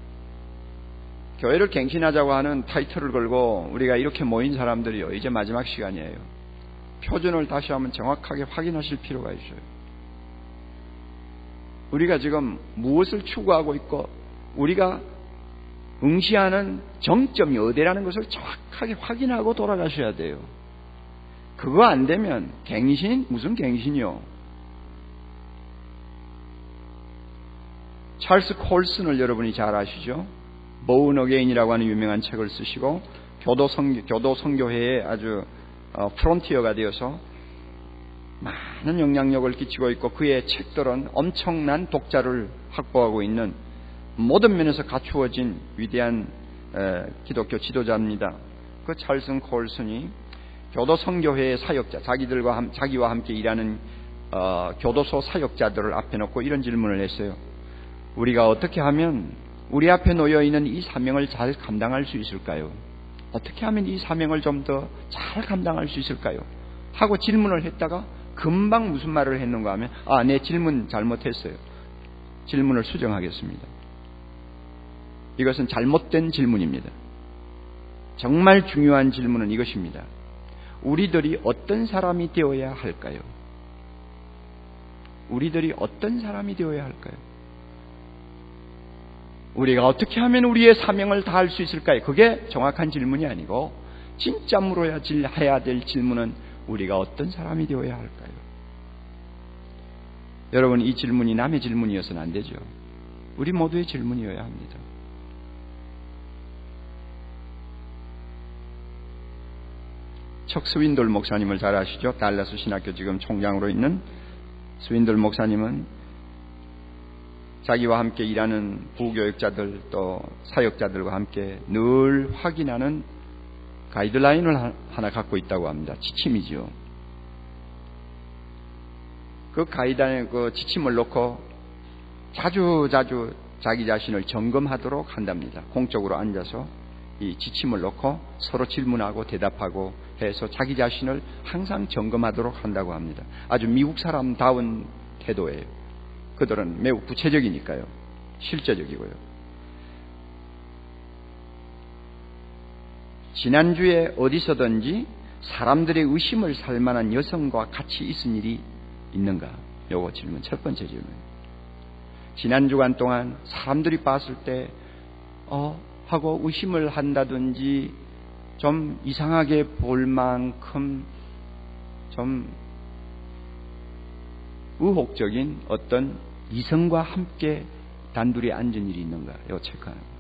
교회를 갱신하자고 하는 타이틀을 걸고 우리가 이렇게 모인 사람들이요. 이제 마지막 시간이에요. 표준을 다시 한번 정확하게 확인하실 필요가 있어요. 우리가 지금 무엇을 추구하고 있고 우리가 응시하는 정점이 어디라는 것을 정확하게 확인하고 돌아가셔야 돼요. 그거 안 되면 갱신? 무슨 갱신이요? 찰스 콜슨을 여러분이 잘 아시죠? Born Again이라고 하는 유명한 책을 쓰시고 교도 선교회의 아주 프론티어가 되어서 많은 영향력을 끼치고 있고 그의 책들은 엄청난 독자를 확보하고 있는 모든 면에서 갖추어진 위대한 기독교 지도자입니다. 그 찰스 콜슨이 교도 선교회의 사역자, 자기와 함께 일하는 교도소 사역자들을 앞에 놓고 이런 질문을 했어요. 우리가 어떻게 하면 우리 앞에 놓여 있는 이 사명을 잘 감당할 수 있을까요? 어떻게 하면 이 사명을 좀 더 잘 감당할 수 있을까요? 하고 질문을 했다가 금방 무슨 말을 했는가 하면 내 질문 잘못했어요. 질문을 수정하겠습니다. 이것은 잘못된 질문입니다. 정말 중요한 질문은 이것입니다. 우리들이 어떤 사람이 되어야 할까요? 우리들이 어떤 사람이 되어야 할까요? 우리가 어떻게 하면 우리의 사명을 다할 수 있을까요? 그게 정확한 질문이 아니고 진짜 물어야 해야 될 질문은 우리가 어떤 사람이 되어야 할까요? 여러분, 이 질문이 남의 질문이어서는 안 되죠. 우리 모두의 질문이어야 합니다. 척 스윈돌 목사님을 잘 아시죠? 달라스 신학교 지금 총장으로 있는 스윈돌 목사님은 자기와 함께 일하는 부교육자들 또 사역자들과 함께 늘 확인하는 가이드라인을 하나 갖고 있다고 합니다. 지침이죠. 그 가이드라인, 그 지침을 놓고 자주 자기 자신을 점검하도록 한답니다. 공적으로 앉아서 이 지침을 놓고 서로 질문하고 대답하고 해서 자기 자신을 항상 점검하도록 한다고 합니다. 아주 미국 사람다운 태도예요. 그들은 매우 구체적이니까요. 실제적이고요. 지난주에 어디서든지 사람들의 의심을 살 만한 여성과 같이 있은 일이 있는가? 요거 질문, 첫 번째 질문. 지난 주간 동안 사람들이 봤을 때 하고 의심을 한다든지 좀 이상하게 볼 만큼 좀 의혹적인 어떤 이성과 함께 단둘이 앉은 일이 있는가? 이거 체크하는 거예요.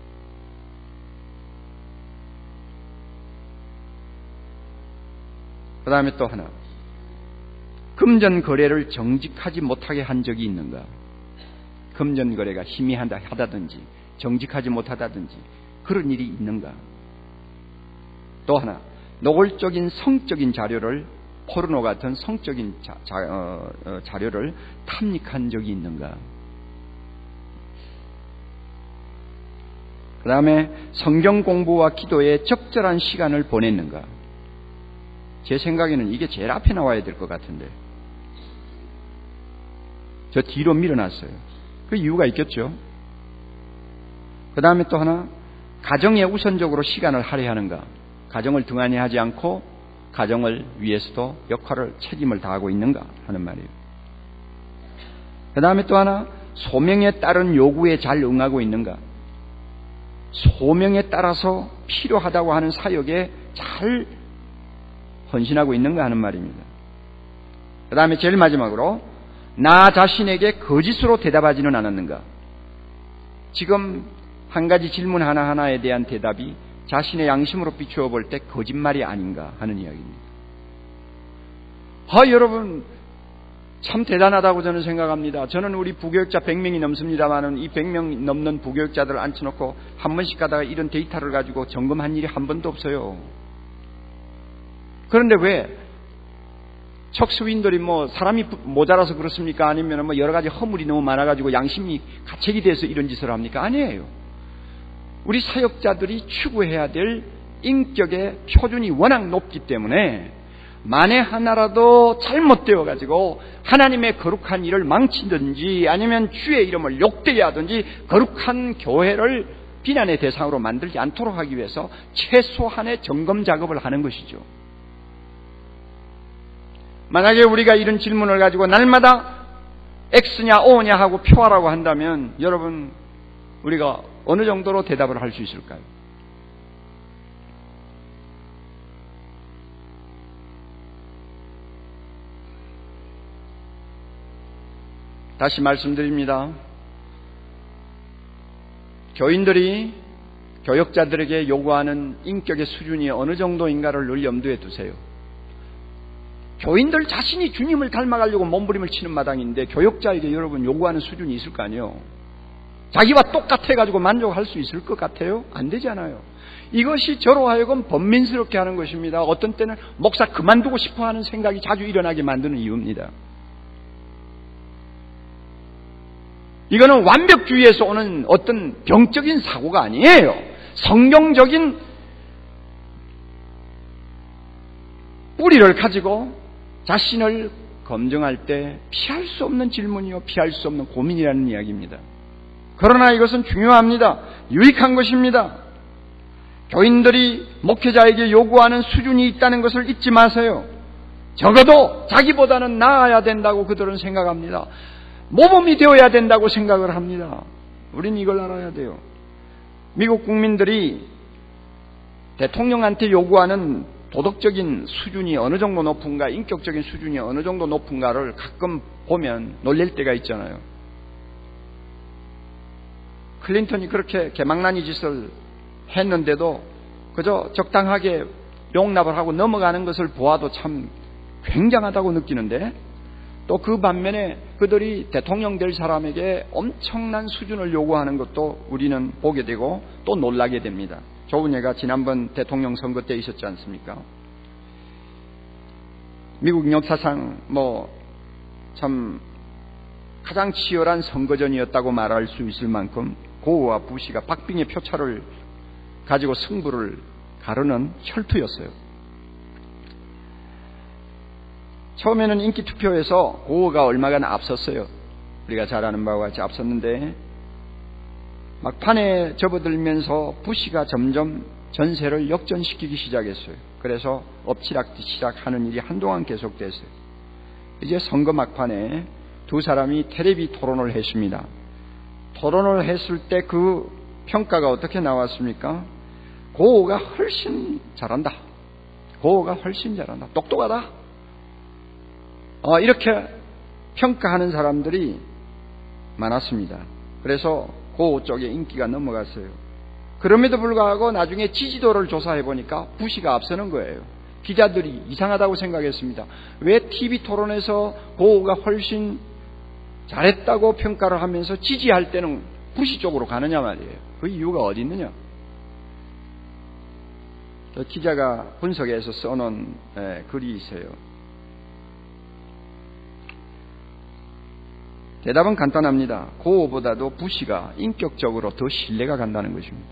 그 다음에 또 하나, 금전 거래를 정직하지 못하게 한 적이 있는가? 금전 거래가 희미하다든지 정직하지 못하다든지 그런 일이 있는가? 또 하나, 노골적인 성적인 자료를, 포르노 같은 성적인 자료를 탐닉한 적이 있는가? 그 다음에 성경 공부와 기도에 적절한 시간을 보냈는가? 제 생각에는 이게 제일 앞에 나와야 될 것 같은데 저 뒤로 밀어놨어요. 그 이유가 있겠죠. 그 다음에 또 하나, 가정에 우선적으로 시간을 할애하는가? 가정을 등한히 하지 않고 가정을 위해서도 역할을, 책임을 다하고 있는가 하는 말이에요. 그 다음에 또 하나, 소명에 따른 요구에 잘 응하고 있는가? 소명에 따라서 필요하다고 하는 사역에 잘 헌신하고 있는가 하는 말입니다. 그 다음에 제일 마지막으로, 나 자신에게 거짓으로 대답하지는 않았는가? 지금 한 가지 질문 하나하나에 대한 대답이 자신의 양심으로 비추어 볼 때 거짓말이 아닌가 하는 이야기입니다. 여러분 참 대단하다고 저는 생각합니다. 저는 우리 부교육자 100명이 넘습니다만은 이 100명 넘는 부교육자들을 앉혀놓고 한 번씩 가다가 이런 데이터를 가지고 점검한 일이 한 번도 없어요. 그런데 왜 척스윈들이 사람이 모자라서 그렇습니까? 아니면 여러 가지 허물이 너무 많아가지고 양심이 가책이 돼서 이런 짓을 합니까? 아니에요. 우리 사역자들이 추구해야 될 인격의 표준이 워낙 높기 때문에 만에 하나라도 잘못되어가지고 하나님의 거룩한 일을 망치든지 아니면 주의 이름을 욕되게 하든지 거룩한 교회를 비난의 대상으로 만들지 않도록 하기 위해서 최소한의 점검 작업을 하는 것이죠. 만약에 우리가 이런 질문을 가지고 날마다 X냐 O냐 하고 표하라고 한다면 여러분 우리가 어느 정도로 대답을 할 수 있을까요? 다시 말씀드립니다. 교인들이 교역자들에게 요구하는 인격의 수준이 어느 정도인가를 늘 염두에 두세요. 교인들 자신이 주님을 닮아가려고 몸부림을 치는 마당인데 교역자에게 여러분 요구하는 수준이 있을 거 아니에요. 자기와 똑같아가지고 만족할 수 있을 것 같아요? 안 되잖아요. 이것이 저로 하여금 번민스럽게 하는 것입니다. 어떤 때는 목사 그만두고 싶어 하는 생각이 자주 일어나게 만드는 이유입니다. 이거는 완벽주의에서 오는 어떤 병적인 사고가 아니에요. 성경적인 뿌리를 가지고 자신을 검증할 때 피할 수 없는 질문이요, 피할 수 없는 고민이라는 이야기입니다. 그러나 이것은 중요합니다. 유익한 것입니다. 교인들이 목회자에게 요구하는 수준이 있다는 것을 잊지 마세요. 적어도 자기보다는 나아야 된다고 그들은 생각합니다. 모범이 되어야 된다고 생각을 합니다. 우린 이걸 알아야 돼요. 미국 국민들이 대통령한테 요구하는 도덕적인 수준이 어느 정도 높은가, 인격적인 수준이 어느 정도 높은가를 가끔 보면 놀랄 때가 있잖아요. 클린턴이 그렇게 개망나니 짓을 했는데도 그저 적당하게 용납을 하고 넘어가는 것을 보아도 참 굉장하다고 느끼는데, 또 그 반면에 그들이 대통령 될 사람에게 엄청난 수준을 요구하는 것도 우리는 보게 되고 또 놀라게 됩니다. 좋은 예가 지난번 대통령 선거 때 있었지 않습니까? 미국 역사상 참 가장 치열한 선거전이었다고 말할 수 있을 만큼 고어와 부시가 박빙의 표차를 가지고 승부를 가르는 혈투였어요. 처음에는 인기투표에서 고어가 얼마간 앞섰어요. 우리가 잘 아는 바와 같이 앞섰는데 막판에 접어들면서 부시가 점점 전세를 역전시키기 시작했어요. 그래서 엎치락뒤치락 하는 일이 한동안 계속됐어요. 이제 선거 막판에 두 사람이 텔레비 토론을 했습니다. 토론을 했을 때 그 평가가 어떻게 나왔습니까? 고어가 훨씬 잘한다. 고어가 훨씬 잘한다. 똑똑하다. 이렇게 평가하는 사람들이 많았습니다. 그래서 고어 쪽에 인기가 넘어갔어요. 그럼에도 불구하고 나중에 지지도를 조사해 보니까 부시가 앞서는 거예요. 기자들이 이상하다고 생각했습니다. 왜 TV 토론에서 고어가 훨씬 잘했다고 평가를 하면서 지지할 때는 부시 쪽으로 가느냐 말이에요. 그 이유가 어디 있느냐? 기자가 분석해서 써놓은 글이 있어요. 대답은 간단합니다. 고어보다도 부시가 인격적으로 더 신뢰가 간다는 것입니다.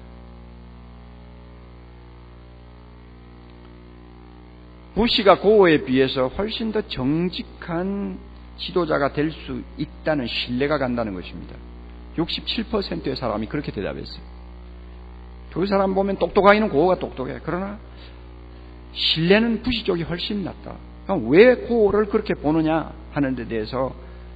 부시가 고어에 비해서 훨씬 더 정직한 지도자가 될 수 있다는 신뢰가 간다는 것입니다. 67%의 사람이 그렇게 대답했어요. 두 사람 보면 똑똑하기는 고어가 똑똑해. 그러나 신뢰는 부시 쪽이 훨씬 낫다. 그럼 왜 고어를 그렇게 보느냐 하는 데 대해서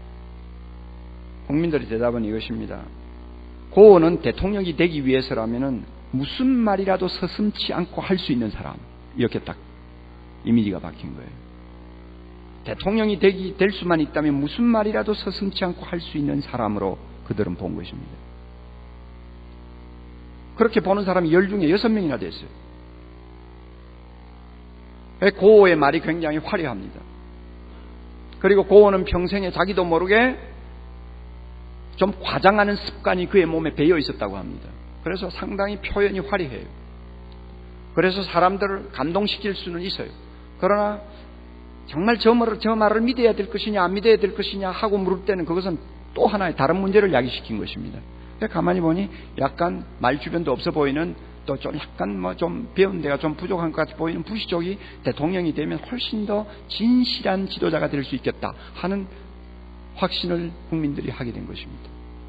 국민들의 대답은 이것입니다. 고어는 대통령이 되기 위해서라면은 무슨 말이라도 서슴지 않고 할 수 있는 사람, 이렇게 딱 이미지가 박힌 거예요. 대통령이 될 수만 있다면 무슨 말이라도 서슴지 않고 할 수 있는 사람으로 그들은 본 것입니다. 그렇게 보는 사람이 10 중에 6명이나 됐어요. 고어의 말이 굉장히 화려합니다. 그리고 고어는 평생에 자기도 모르게 좀 과장하는 습관이 그의 몸에 배어 있었다고 합니다. 그래서 상당히 표현이 화려해요. 그래서 사람들을 감동시킬 수는 있어요. 그러나 정말 저 말을 믿어야 될 것이냐 안 믿어야 될 것이냐 하고 물을 때는 그것은 또 하나의 다른 문제를 야기시킨 것입니다. 가만히 보니 약간 말 주변도 없어 보이는, 또 좀 약간 좀 배운 데가 좀 부족한 것 같이 보이는 부시 쪽이 대통령이 되면 훨씬 더 진실한 지도자가 될 수 있겠다 하는 확신을 국민들이 하게 된 것입니다.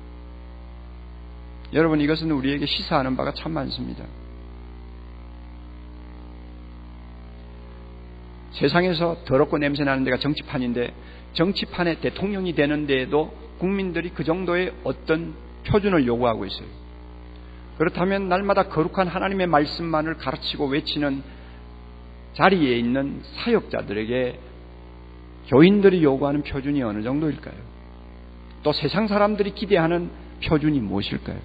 여러분, 이것은 우리에게 시사하는 바가 참 많습니다. 세상에서 더럽고 냄새나는 데가 정치판인데 정치판에 대통령이 되는 데에도 국민들이 그 정도의 어떤 표준을 요구하고 있어요. 그렇다면 날마다 거룩한 하나님의 말씀만을 가르치고 외치는 자리에 있는 사역자들에게 교인들이 요구하는 표준이 어느 정도일까요? 또 세상 사람들이 기대하는 표준이 무엇일까요?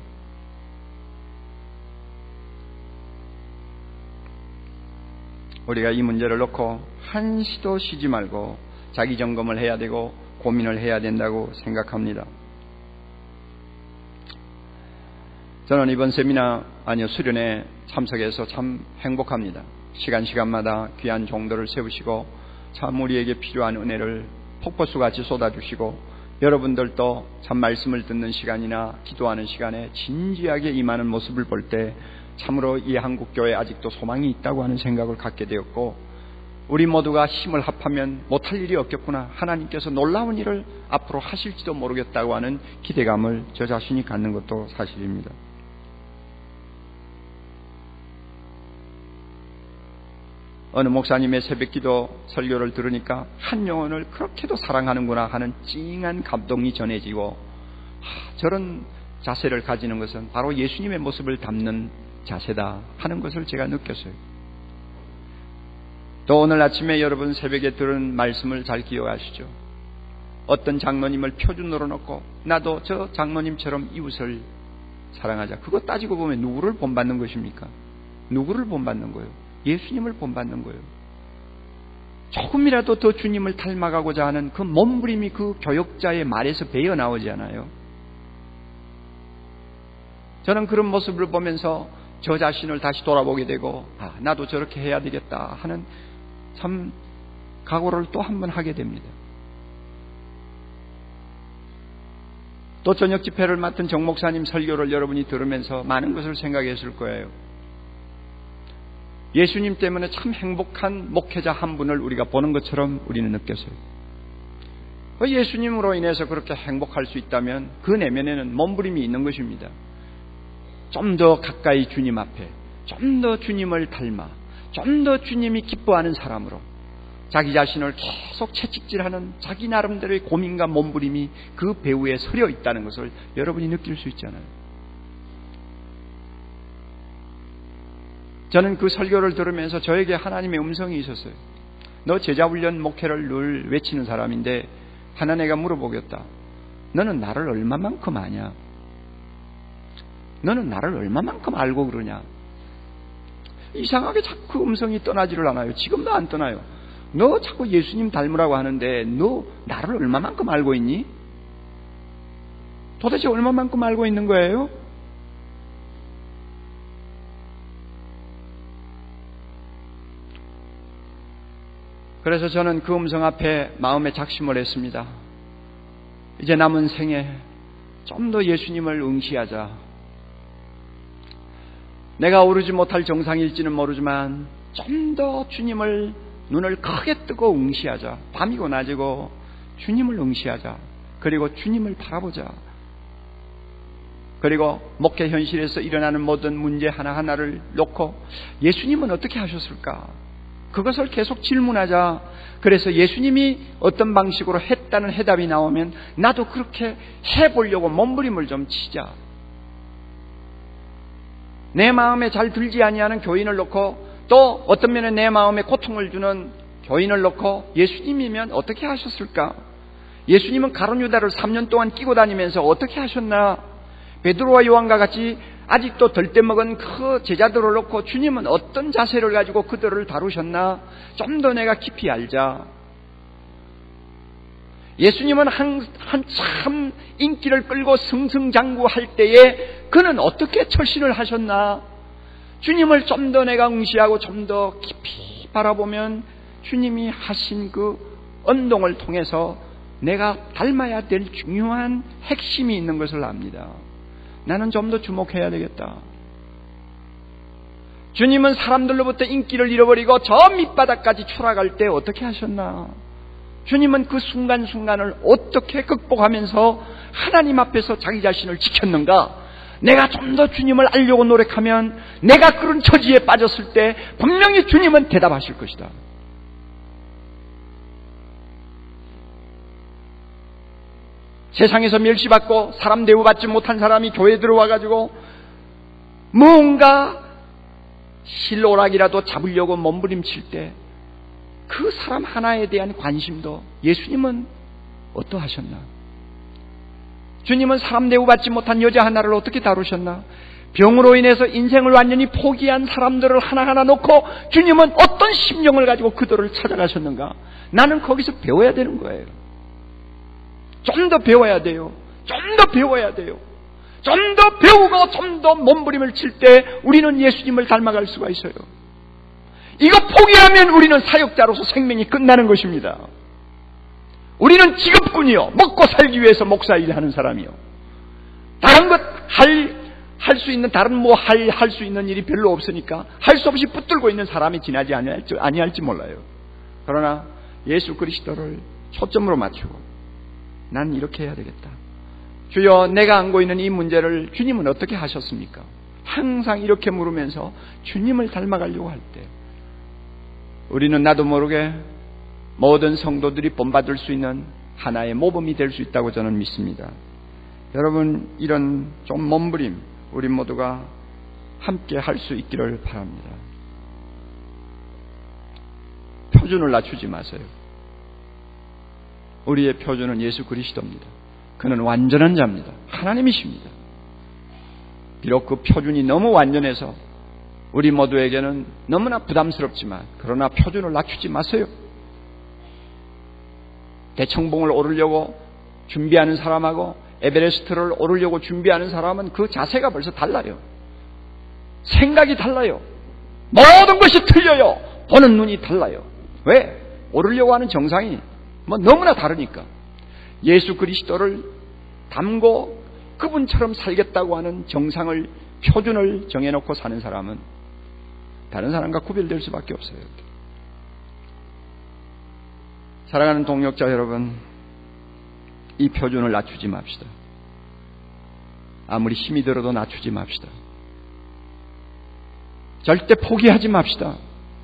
우리가 이 문제를 놓고 한시도 쉬지 말고 자기 점검을 해야 되고 고민을 해야 된다고 생각합니다. 저는 이번 수련회 참석해서 참 행복합니다. 시간마다 귀한 종들을 세우시고 참 우리에게 필요한 은혜를 폭포수같이 쏟아주시고 여러분들도 참 말씀을 듣는 시간이나 기도하는 시간에 진지하게 임하는 모습을 볼 때 참으로 이 한국교회에 아직도 소망이 있다고 하는 생각을 갖게 되었고, 우리 모두가 힘을 합하면 못할 일이 없겠구나, 하나님께서 놀라운 일을 앞으로 하실지도 모르겠다고 하는 기대감을 저 자신이 갖는 것도 사실입니다. 어느 목사님의 새벽기도 설교를 들으니까 한 영혼을 그렇게도 사랑하는구나 하는 찡한 감동이 전해지고, 저런 자세를 가지는 것은 바로 예수님의 모습을 담는 자세다 하는 것을 제가 느꼈어요. 또 오늘 아침에 여러분 새벽에 들은 말씀을 잘 기억하시죠? 어떤 장로님을 표준으로 놓고 나도 저 장로님처럼 이웃을 사랑하자. 그거 따지고 보면 누구를 본받는 것입니까? 누구를 본받는 거예요? 예수님을 본받는 거예요. 조금이라도 더 주님을 닮아가고자 하는 그 몸부림이 그 교역자의 말에서 배어 나오지 않아요? 저는 그런 모습을 보면서 저 자신을 다시 돌아보게 되고, 나도 저렇게 해야 되겠다 하는 참 각오를 또 한 번 하게 됩니다. 또 저녁 집회를 맡은 정 목사님 설교를 여러분이 들으면서 많은 것을 생각했을 거예요. 예수님 때문에 참 행복한 목회자 한 분을 우리가 보는 것처럼 우리는 느꼈어요. 예수님으로 인해서 그렇게 행복할 수 있다면 그 내면에는 몸부림이 있는 것입니다. 좀 더 가까이 주님 앞에, 좀 더 주님을 닮아, 좀 더 주님이 기뻐하는 사람으로 자기 자신을 계속 채찍질하는 자기 나름대로의 고민과 몸부림이 그 배후에 서려 있다는 것을 여러분이 느낄 수 있잖아요. 저는 그 설교를 들으면서 저에게 하나님의 음성이 있었어요. 너 제자훈련 목회를 늘 외치는 사람인데 하나 내가 물어보겠다. 너는 나를 얼마만큼 아냐? 너는 나를 얼마만큼 알고 그러냐? 이상하게 자꾸 음성이 떠나지를 않아요. 지금도 안 떠나요. 너 자꾸 예수님 닮으라고 하는데 너 나를 얼마만큼 알고 있니? 도대체 얼마만큼 알고 있는 거예요? 그래서 저는 그 음성 앞에 마음에 작심을 했습니다. 이제 남은 생에 좀 더 예수님을 응시하자. 내가 오르지 못할 정상일지는 모르지만 좀 더 주님을 눈을 크게 뜨고 응시하자. 밤이고 낮이고 주님을 응시하자. 그리고 주님을 바라보자. 그리고 목회 현실에서 일어나는 모든 문제 하나하나를 놓고 예수님은 어떻게 하셨을까? 그것을 계속 질문하자. 그래서 예수님이 어떤 방식으로 했다는 해답이 나오면 나도 그렇게 해보려고 몸부림을 좀 치자. 내 마음에 잘 들지 아니하는 교인을 놓고 또 어떤 면에 내 마음에 고통을 주는 교인을 놓고 예수님이면 어떻게 하셨을까? 예수님은 가룟 유다를 3년 동안 끼고 다니면서 어떻게 하셨나? 베드로와 요한과 같이 아직도 덜때먹은 그 제자들을 놓고 주님은 어떤 자세를 가지고 그들을 다루셨나? 좀 더 내가 깊이 알자. 예수님은 한참 인기를 끌고 승승장구할 때에 그는 어떻게 처신을 하셨나? 주님을 좀 더 내가 응시하고 좀 더 깊이 바라보면 주님이 하신 그 언동을 통해서 내가 닮아야 될 중요한 핵심이 있는 것을 압니다. 나는 좀 더 주목해야 되겠다. 주님은 사람들로부터 인기를 잃어버리고 저 밑바닥까지 추락할 때 어떻게 하셨나? 주님은 그 순간순간을 어떻게 극복하면서 하나님 앞에서 자기 자신을 지켰는가? 내가 좀 더 주님을 알려고 노력하면 내가 그런 처지에 빠졌을 때 분명히 주님은 대답하실 것이다. 세상에서 멸시받고 사람 대우받지 못한 사람이 교회에 들어와가지고 뭔가 실오락이라도 잡으려고 몸부림칠 때 그 사람 하나에 대한 관심도 예수님은 어떠하셨나? 주님은 사람 대우받지 못한 여자 하나를 어떻게 다루셨나? 병으로 인해서 인생을 완전히 포기한 사람들을 하나하나 놓고 주님은 어떤 심령을 가지고 그들을 찾아가셨는가? 나는 거기서 배워야 되는 거예요. 좀 더 배워야 돼요. 좀 더 배워야 돼요. 좀 더 배우고 좀 더 몸부림을 칠 때 우리는 예수님을 닮아갈 수가 있어요. 이거 포기하면 우리는 사역자로서 생명이 끝나는 것입니다. 우리는 직업군이요. 먹고 살기 위해서 목사 일을 하는 사람이요. 다른 것 할 수 있는 다른 할 수 있는 일이 별로 없으니까 할 수 없이 붙들고 있는 사람이 지나지 아니할지 몰라요. 그러나 예수 그리스도를 초점으로 맞추고 난 이렇게 해야 되겠다. 주여, 내가 안고 있는 이 문제를 주님은 어떻게 하셨습니까? 항상 이렇게 물으면서 주님을 닮아가려고 할 때 우리는 나도 모르게 모든 성도들이 본받을 수 있는 하나의 모범이 될 수 있다고 저는 믿습니다. 여러분, 이런 좀 몸부림 우리 모두가 함께 할 수 있기를 바랍니다. 표준을 낮추지 마세요. 우리의 표준은 예수 그리스도입니다. 그는 완전한 자입니다. 하나님이십니다. 비록 그 표준이 너무 완전해서 우리 모두에게는 너무나 부담스럽지만 그러나 표준을 낮추지 마세요. 대청봉을 오르려고 준비하는 사람하고 에베레스트를 오르려고 준비하는 사람은 그 자세가 벌써 달라요. 생각이 달라요. 모든 것이 틀려요. 보는 눈이 달라요. 왜? 오르려고 하는 정상이 너무나 다르니까. 예수 그리스도를 닮고 그분처럼 살겠다고 하는 정상을, 표준을 정해놓고 사는 사람은 다른 사람과 구별될 수밖에 없어요. 사랑하는 동역자 여러분, 이 표준을 낮추지 맙시다. 아무리 힘이 들어도 낮추지 맙시다. 절대 포기하지 맙시다.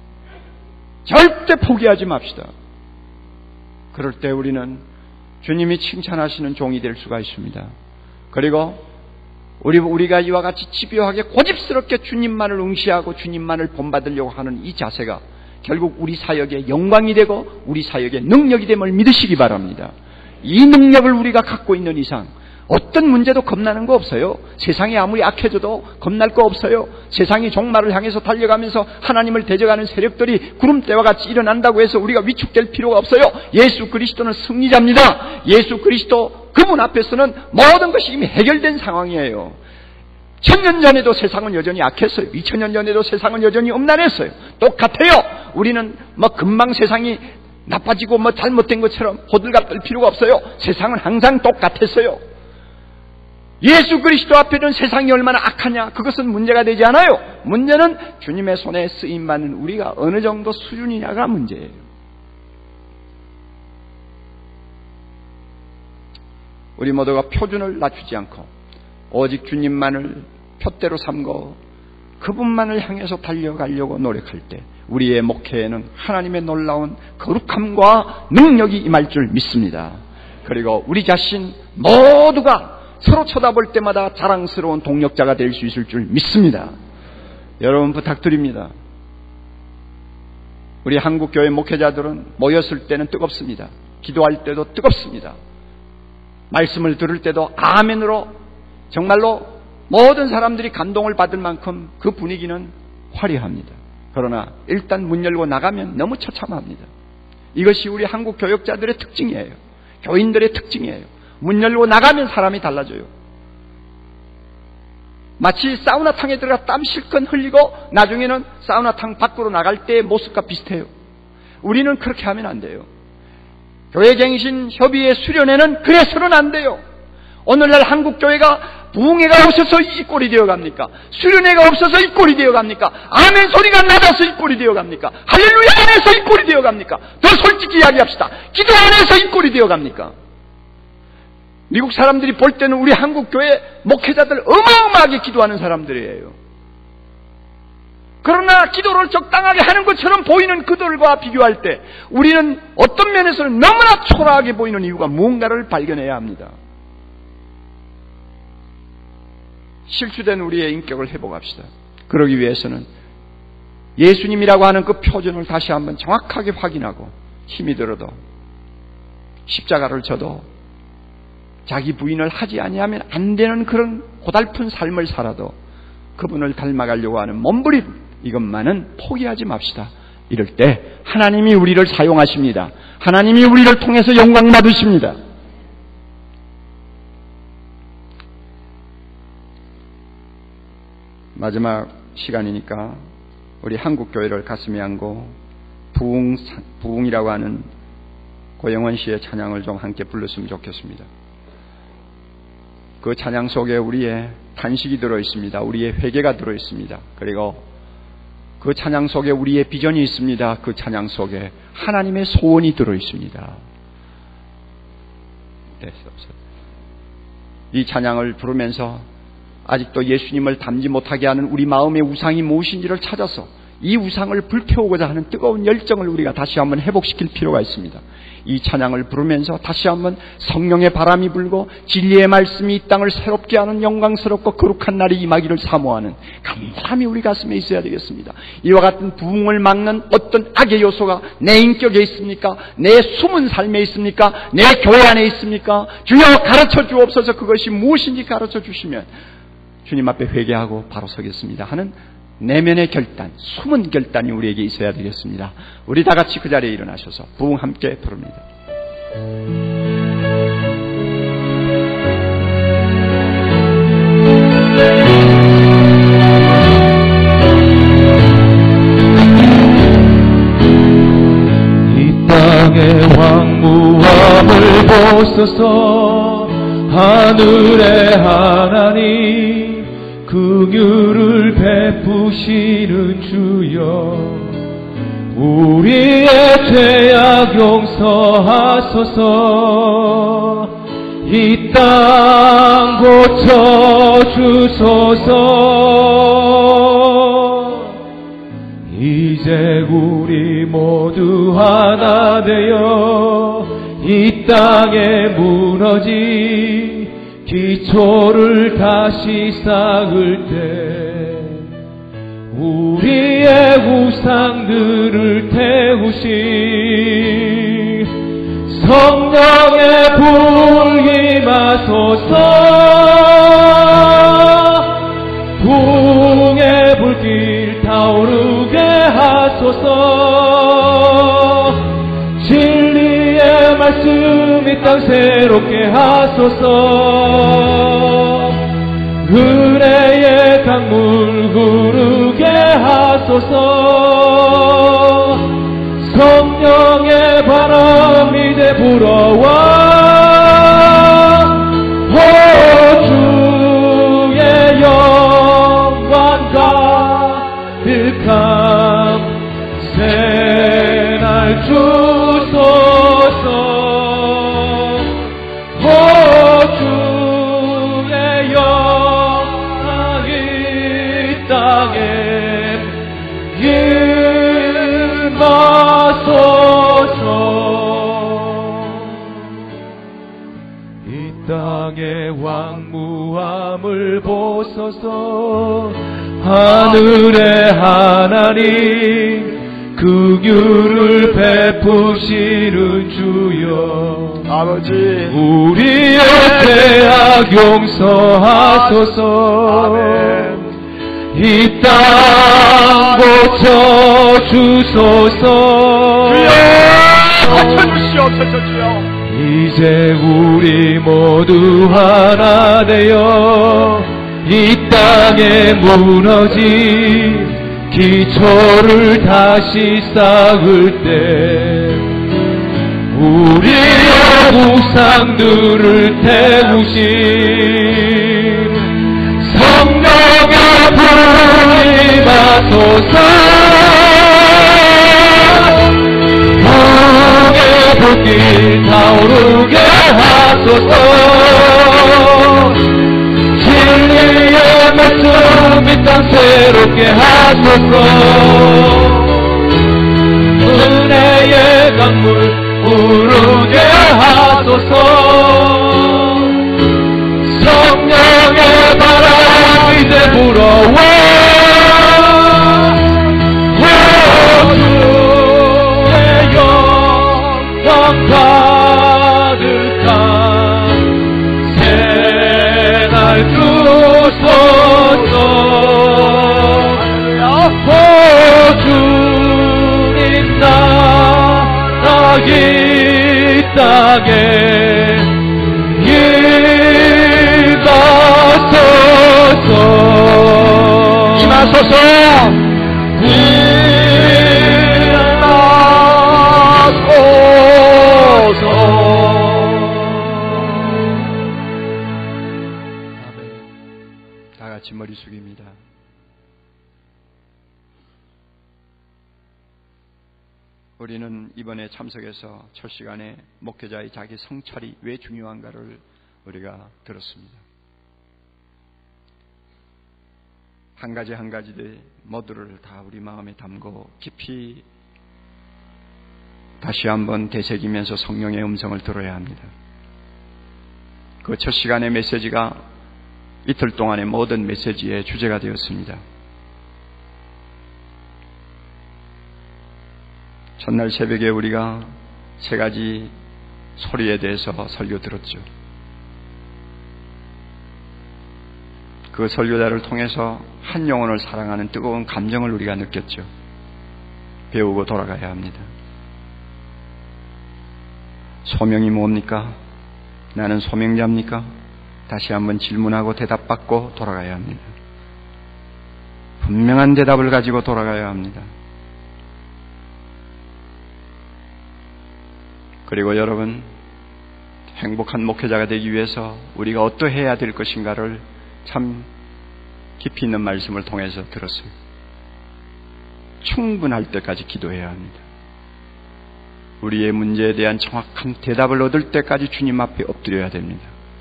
절대 포기하지 맙시다. 그럴 때 우리는 주님이 칭찬하시는 종이 될 수가 있습니다. 그리고 우리가 이와 같이 집요하게 고집스럽게 주님만을 응시하고 주님만을 본받으려고 하는 이 자세가 결국 우리 사역의 영광이 되고 우리 사역의 능력이 됨을 믿으시기 바랍니다. 이 능력을 우리가 갖고 있는 이상 어떤 문제도 겁나는 거 없어요. 세상이 아무리 악해져도 겁날 거 없어요. 세상이 종말을 향해서 달려가면서 하나님을 대적하는 세력들이 구름대와 같이 일어난다고 해서 우리가 위축될 필요가 없어요. 예수 그리스도는 승리자입니다. 예수 그리스도 그분 앞에서는 모든 것이 이미 해결된 상황이에요. 1000년 전에도 세상은 여전히 악했어요. 2000년 전에도 세상은 여전히 음란했어요. 똑같아요. 우리는 금방 세상이 나빠지고 잘못된 것처럼 호들갑 떨 필요가 없어요. 세상은 항상 똑같았어요. 예수 그리스도 앞에는 세상이 얼마나 악하냐, 그것은 문제가 되지 않아요. 문제는 주님의 손에 쓰임받는 우리가 어느 정도 수준이냐가 문제예요. 우리 모두가 표준을 낮추지 않고 오직 주님만을 표대로 삼고 그분만을 향해서 달려가려고 노력할 때 우리의 목회에는 하나님의 놀라운 거룩함과 능력이 임할 줄 믿습니다. 그리고 우리 자신 모두가 서로 쳐다볼 때마다 자랑스러운 동력자가 될 수 있을 줄 믿습니다. 여러분 부탁드립니다. 우리 한국교회 목회자들은 모였을 때는 뜨겁습니다. 기도할 때도 뜨겁습니다. 말씀을 들을 때도 아멘으로 정말로 모든 사람들이 감동을 받을 만큼 그 분위기는 화려합니다. 그러나 일단 문 열고 나가면 너무 처참합니다. 이것이 우리 한국 교역자들의 특징이에요. 교인들의 특징이에요. 문 열고 나가면 사람이 달라져요. 마치 사우나탕에 들어가 땀 실컷 흘리고 나중에는 사우나탕 밖으로 나갈 때의 모습과 비슷해요. 우리는 그렇게 하면 안 돼요. 교회갱신 협의회 수련회는 그래서는 안 돼요. 오늘날 한국교회가 부흥회가 없어서 이 꼴이 되어갑니까? 수련회가 없어서 이 꼴이 되어갑니까? 아멘 소리가 낮아서 이 꼴이 되어갑니까? 할렐루야 안에서 이 꼴이 되어갑니까? 더 솔직히 이야기합시다. 기도 안에서 이 꼴이 되어갑니까? 미국 사람들이 볼 때는 우리 한국교회 목회자들 어마어마하게 기도하는 사람들이에요. 그러나 기도를 적당하게 하는 것처럼 보이는 그들과 비교할 때 우리는 어떤 면에서는 너무나 초라하게 보이는 이유가 무언가를 발견해야 합니다. 실추된 우리의 인격을 회복합시다. 그러기 위해서는 예수님이라고 하는 그 표준을 다시 한번 정확하게 확인하고 힘이 들어도 십자가를 져도 자기 부인을 하지 아니하면 안 되는 그런 고달픈 삶을 살아도 그분을 닮아가려고 하는 몸부림, 이것만은 포기하지 맙시다. 이럴 때 하나님이 우리를 사용하십니다. 하나님이 우리를 통해서 영광 받으십니다. 마지막 시간이니까 우리 한국교회를 가슴에 안고 부흥이라고 하는 고영원 씨의 찬양을 좀 함께 불렀으면 좋겠습니다. 그 찬양 속에 우리의 탄식이 들어있습니다. 우리의 회개가 들어있습니다. 그리고 그 찬양 속에 우리의 비전이 있습니다. 그 찬양 속에 하나님의 소원이 들어있습니다. 이 찬양을 부르면서 아직도 예수님을 닮지 못하게 하는 우리 마음의 우상이 무엇인지를 찾아서 이 우상을 불태우고자 하는 뜨거운 열정을 우리가 다시 한번 회복시킬 필요가 있습니다. 이 찬양을 부르면서 다시 한번 성령의 바람이 불고 진리의 말씀이 이 땅을 새롭게 하는 영광스럽고 거룩한 날이 임하기를 사모하는 간절함이 우리 가슴에 있어야 되겠습니다. 이와 같은 부흥을 막는 어떤 악의 요소가 내 인격에 있습니까? 내 숨은 삶에 있습니까? 내 교회 안에 있습니까? 주여 가르쳐 주옵소서. 그것이 무엇인지 가르쳐 주시면 주님 앞에 회개하고 바로 서겠습니다 하는 내면의 결단, 숨은 결단이 우리에게 있어야 되겠습니다. 우리 다 같이 그 자리에 일어나셔서 부흥 함께 부릅니다. 이 땅의 황무함을 보소서. 하늘의 하나님 긍휼을 베푸시는 주여, 우리의 죄악 용서하소서. 이 땅 고쳐주소서. 이제 우리 모두 하나 되어 이 땅에 무너진 기초를 다시 쌓을 때 우리의 우상들을 태우신 성령의 불 임하소서. 부흥의 불길 타오르게 하소서. 진리의 말씀 이 땅 새롭게 하소서. 은혜의 강물 흐르게 하소서. 성령의 바람 이제 불어와 주의 영광 가득함 새날 주소서. 주의 영광 이 땅에 임하소서. 이 땅의 황무함을 보소서. 하늘의 하나님 긍휼을 베푸시는 주여, 아버지 우리의 죄악 용서하소서. 아멘. 이 땅 고쳐주소서. 주여 고쳐주시옵소서. 주여 이제 우리 모두 하나 되어 이 땅에 무너진 기초를 다시 쌓을 때 우리의 우상들을 태우신 성령의 불 임하소서. 부흥의 불길 타오르게 하소서. 진리의 말씀 이 땅 새롭게 하소서. 은혜의 강물 흐르게 하소서. 성령의 바람 이 땅에 임하소서 임하소서 다 같이 머리 숙입니다. 우리는 이번에 참석해서 첫 시간에 목회자의 자기 성찰이 왜 중요한가를 우리가 들었습니다. 한 가지 한 가지들 모두를 다 우리 마음에 담고 깊이 다시 한번 되새기면서 성령의 음성을 들어야 합니다. 그 첫 시간의 메시지가 이틀 동안의 모든 메시지의 주제가 되었습니다. 첫날 새벽에 우리가 세 가지 소리에 대해서 설교 들었죠. 그 설교자를 통해서 한 영혼을 사랑하는 뜨거운 감정을 우리가 느꼈죠. 배우고 돌아가야 합니다. 소명이 뭡니까? 나는 소명자입니까? 다시 한번 질문하고 대답받고 돌아가야 합니다. 분명한 대답을 가지고 돌아가야 합니다. 그리고 여러분, 행복한 목회자가 되기 위해서 우리가 어떠해야 될 것인가를 참 깊이 있는 말씀을 통해서 들었어요. 충분할 때까지 기도해야 합니다. 우리의 문제에 대한 정확한 대답을 얻을 때까지 주님 앞에 엎드려야 됩니다.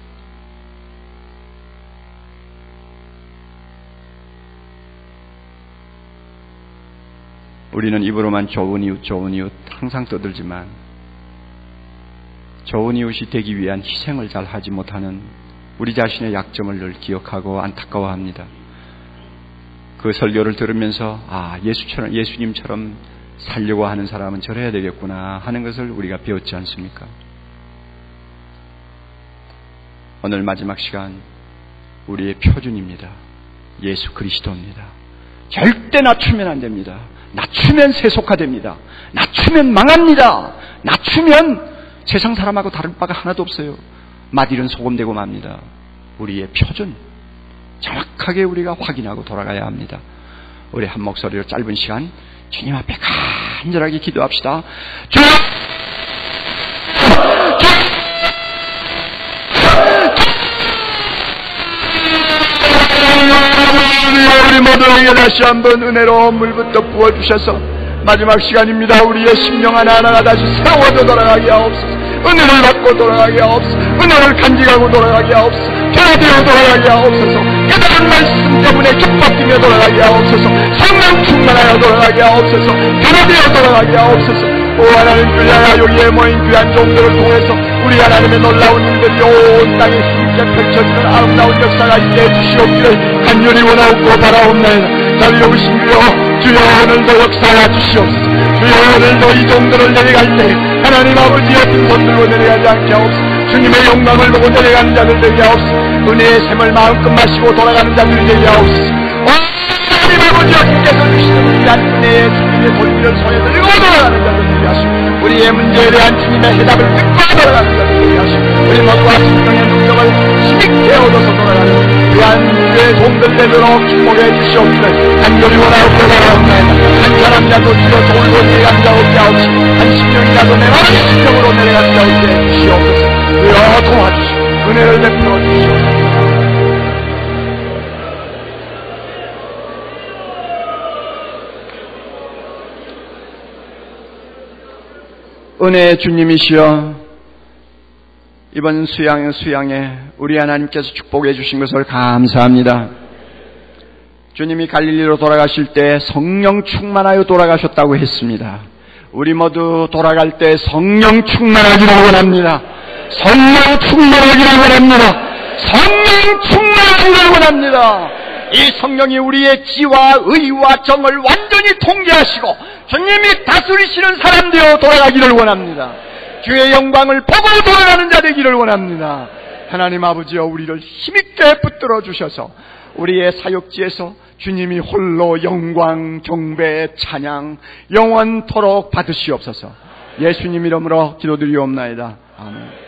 우리는 입으로만 좋은 이웃 항상 떠들지만 좋은 이웃이 되기 위한 희생을 잘 하지 못하는 우리 자신의 약점을 늘 기억하고 안타까워합니다. 그 설교를 들으면서 예수님처럼 살려고 하는 사람은 저래야 되겠구나 하는 것을 우리가 배웠지 않습니까? 오늘 마지막 시간 우리의 표준입니다. 예수 그리스도입니다. 절대 낮추면 안 됩니다. 낮추면 세속화됩니다. 낮추면 망합니다. 낮추면 세상 사람하고 다른 바가 하나도 없어요. 맛일은 소금되고 맙니다. 우리의 표준 정확하게 우리가 확인하고 돌아가야 합니다. 우리 한 목소리로 짧은 시간 주님 앞에 간절하게 기도합시다. 우리 모두에게 다시 한번 은혜로운 물부터 부어주셔서 마지막 시간입니다. 우리의 심령 하나하나가 다시 세워져 돌아가게 하옵소서. 은혜를 받고 돌아가게 하옵소서. 은혜를 간직하고 돌아가게 하옵소서. 변화되어 돌아가게 하옵소서. 깨달은 말씀 때문에 기뻐뛰며 돌아가게 하옵소서. 성령 충만하여 돌아가게 하옵소서. 변화되어 돌아가게 하옵소서. 오 하나님 주야야 여기에 모인 귀한 종들을 통해서 우리 하나님의 놀라운 일들이 온 땅에 힘있게 펼쳐지는 아름다운 역사가 있게 해주시옵기를 간절히 원하옵고 바라옵나이다. 자비로우신 주여 오늘도 역사하여 주시옵소서. 주여 오늘도 이 종들을 내려갈 때 하나님 아버지의 빈손 들고 내려가지 않게 하옵소서. 주님의 영광을 보고 내려가는 자들 되게 하옵소서. 은혜의 샘을 마음껏 마시고 돌아가는 자들이 되게 하옵소서. 하나님 아버지 하나님께서 주시는 귀한 은혜의 주님의 돌기를 손에 들고 돌아가는 자들 되게 하시고 우리의 문제에 대한 주님의 해답을 듣고 돌아가는 자들 되게 하시고 우리 모두와 성령의 능력을 힘있게 얻어서 돌아가는 귀한 주의 종들 되도록 축복해 주시옵기를 간절히 원하옵고 바라옵나이다. 한 사람이라도 주여 돌고 내려간 자 없게 하옵시고 한 심령이라도 내 마음의 심령으로 내려간 자 없게 해 주시옵소서. 주여 도와주시고 은혜를 베풀어 주시옵소서. 은혜의 주님이시여 이번 수양에 우리 하나님께서 축복해 주신 것을 감사합니다. 주님이 갈릴리로 돌아가실 때 성령 충만하여 돌아가셨다고 했습니다. 우리 모두 돌아갈 때 성령 충만하기를 원합니다. 성령 충만하기를 원합니다. 성령 충만하기를 원합니다. 이 성령이 우리의 지와 의와 정을 완전히 통제하시고 주님이 다스리시는 사람 되어 돌아가기를 원합니다. 주의 영광을 보고 돌아가는 자 되기를 원합니다. 하나님 아버지여 우리를 힘있게 붙들어 주셔서 우리의 사역지에서 주님이 홀로 영광, 경배, 찬양 영원토록 받으시옵소서. 예수님 이름으로 기도드리옵나이다. 아멘.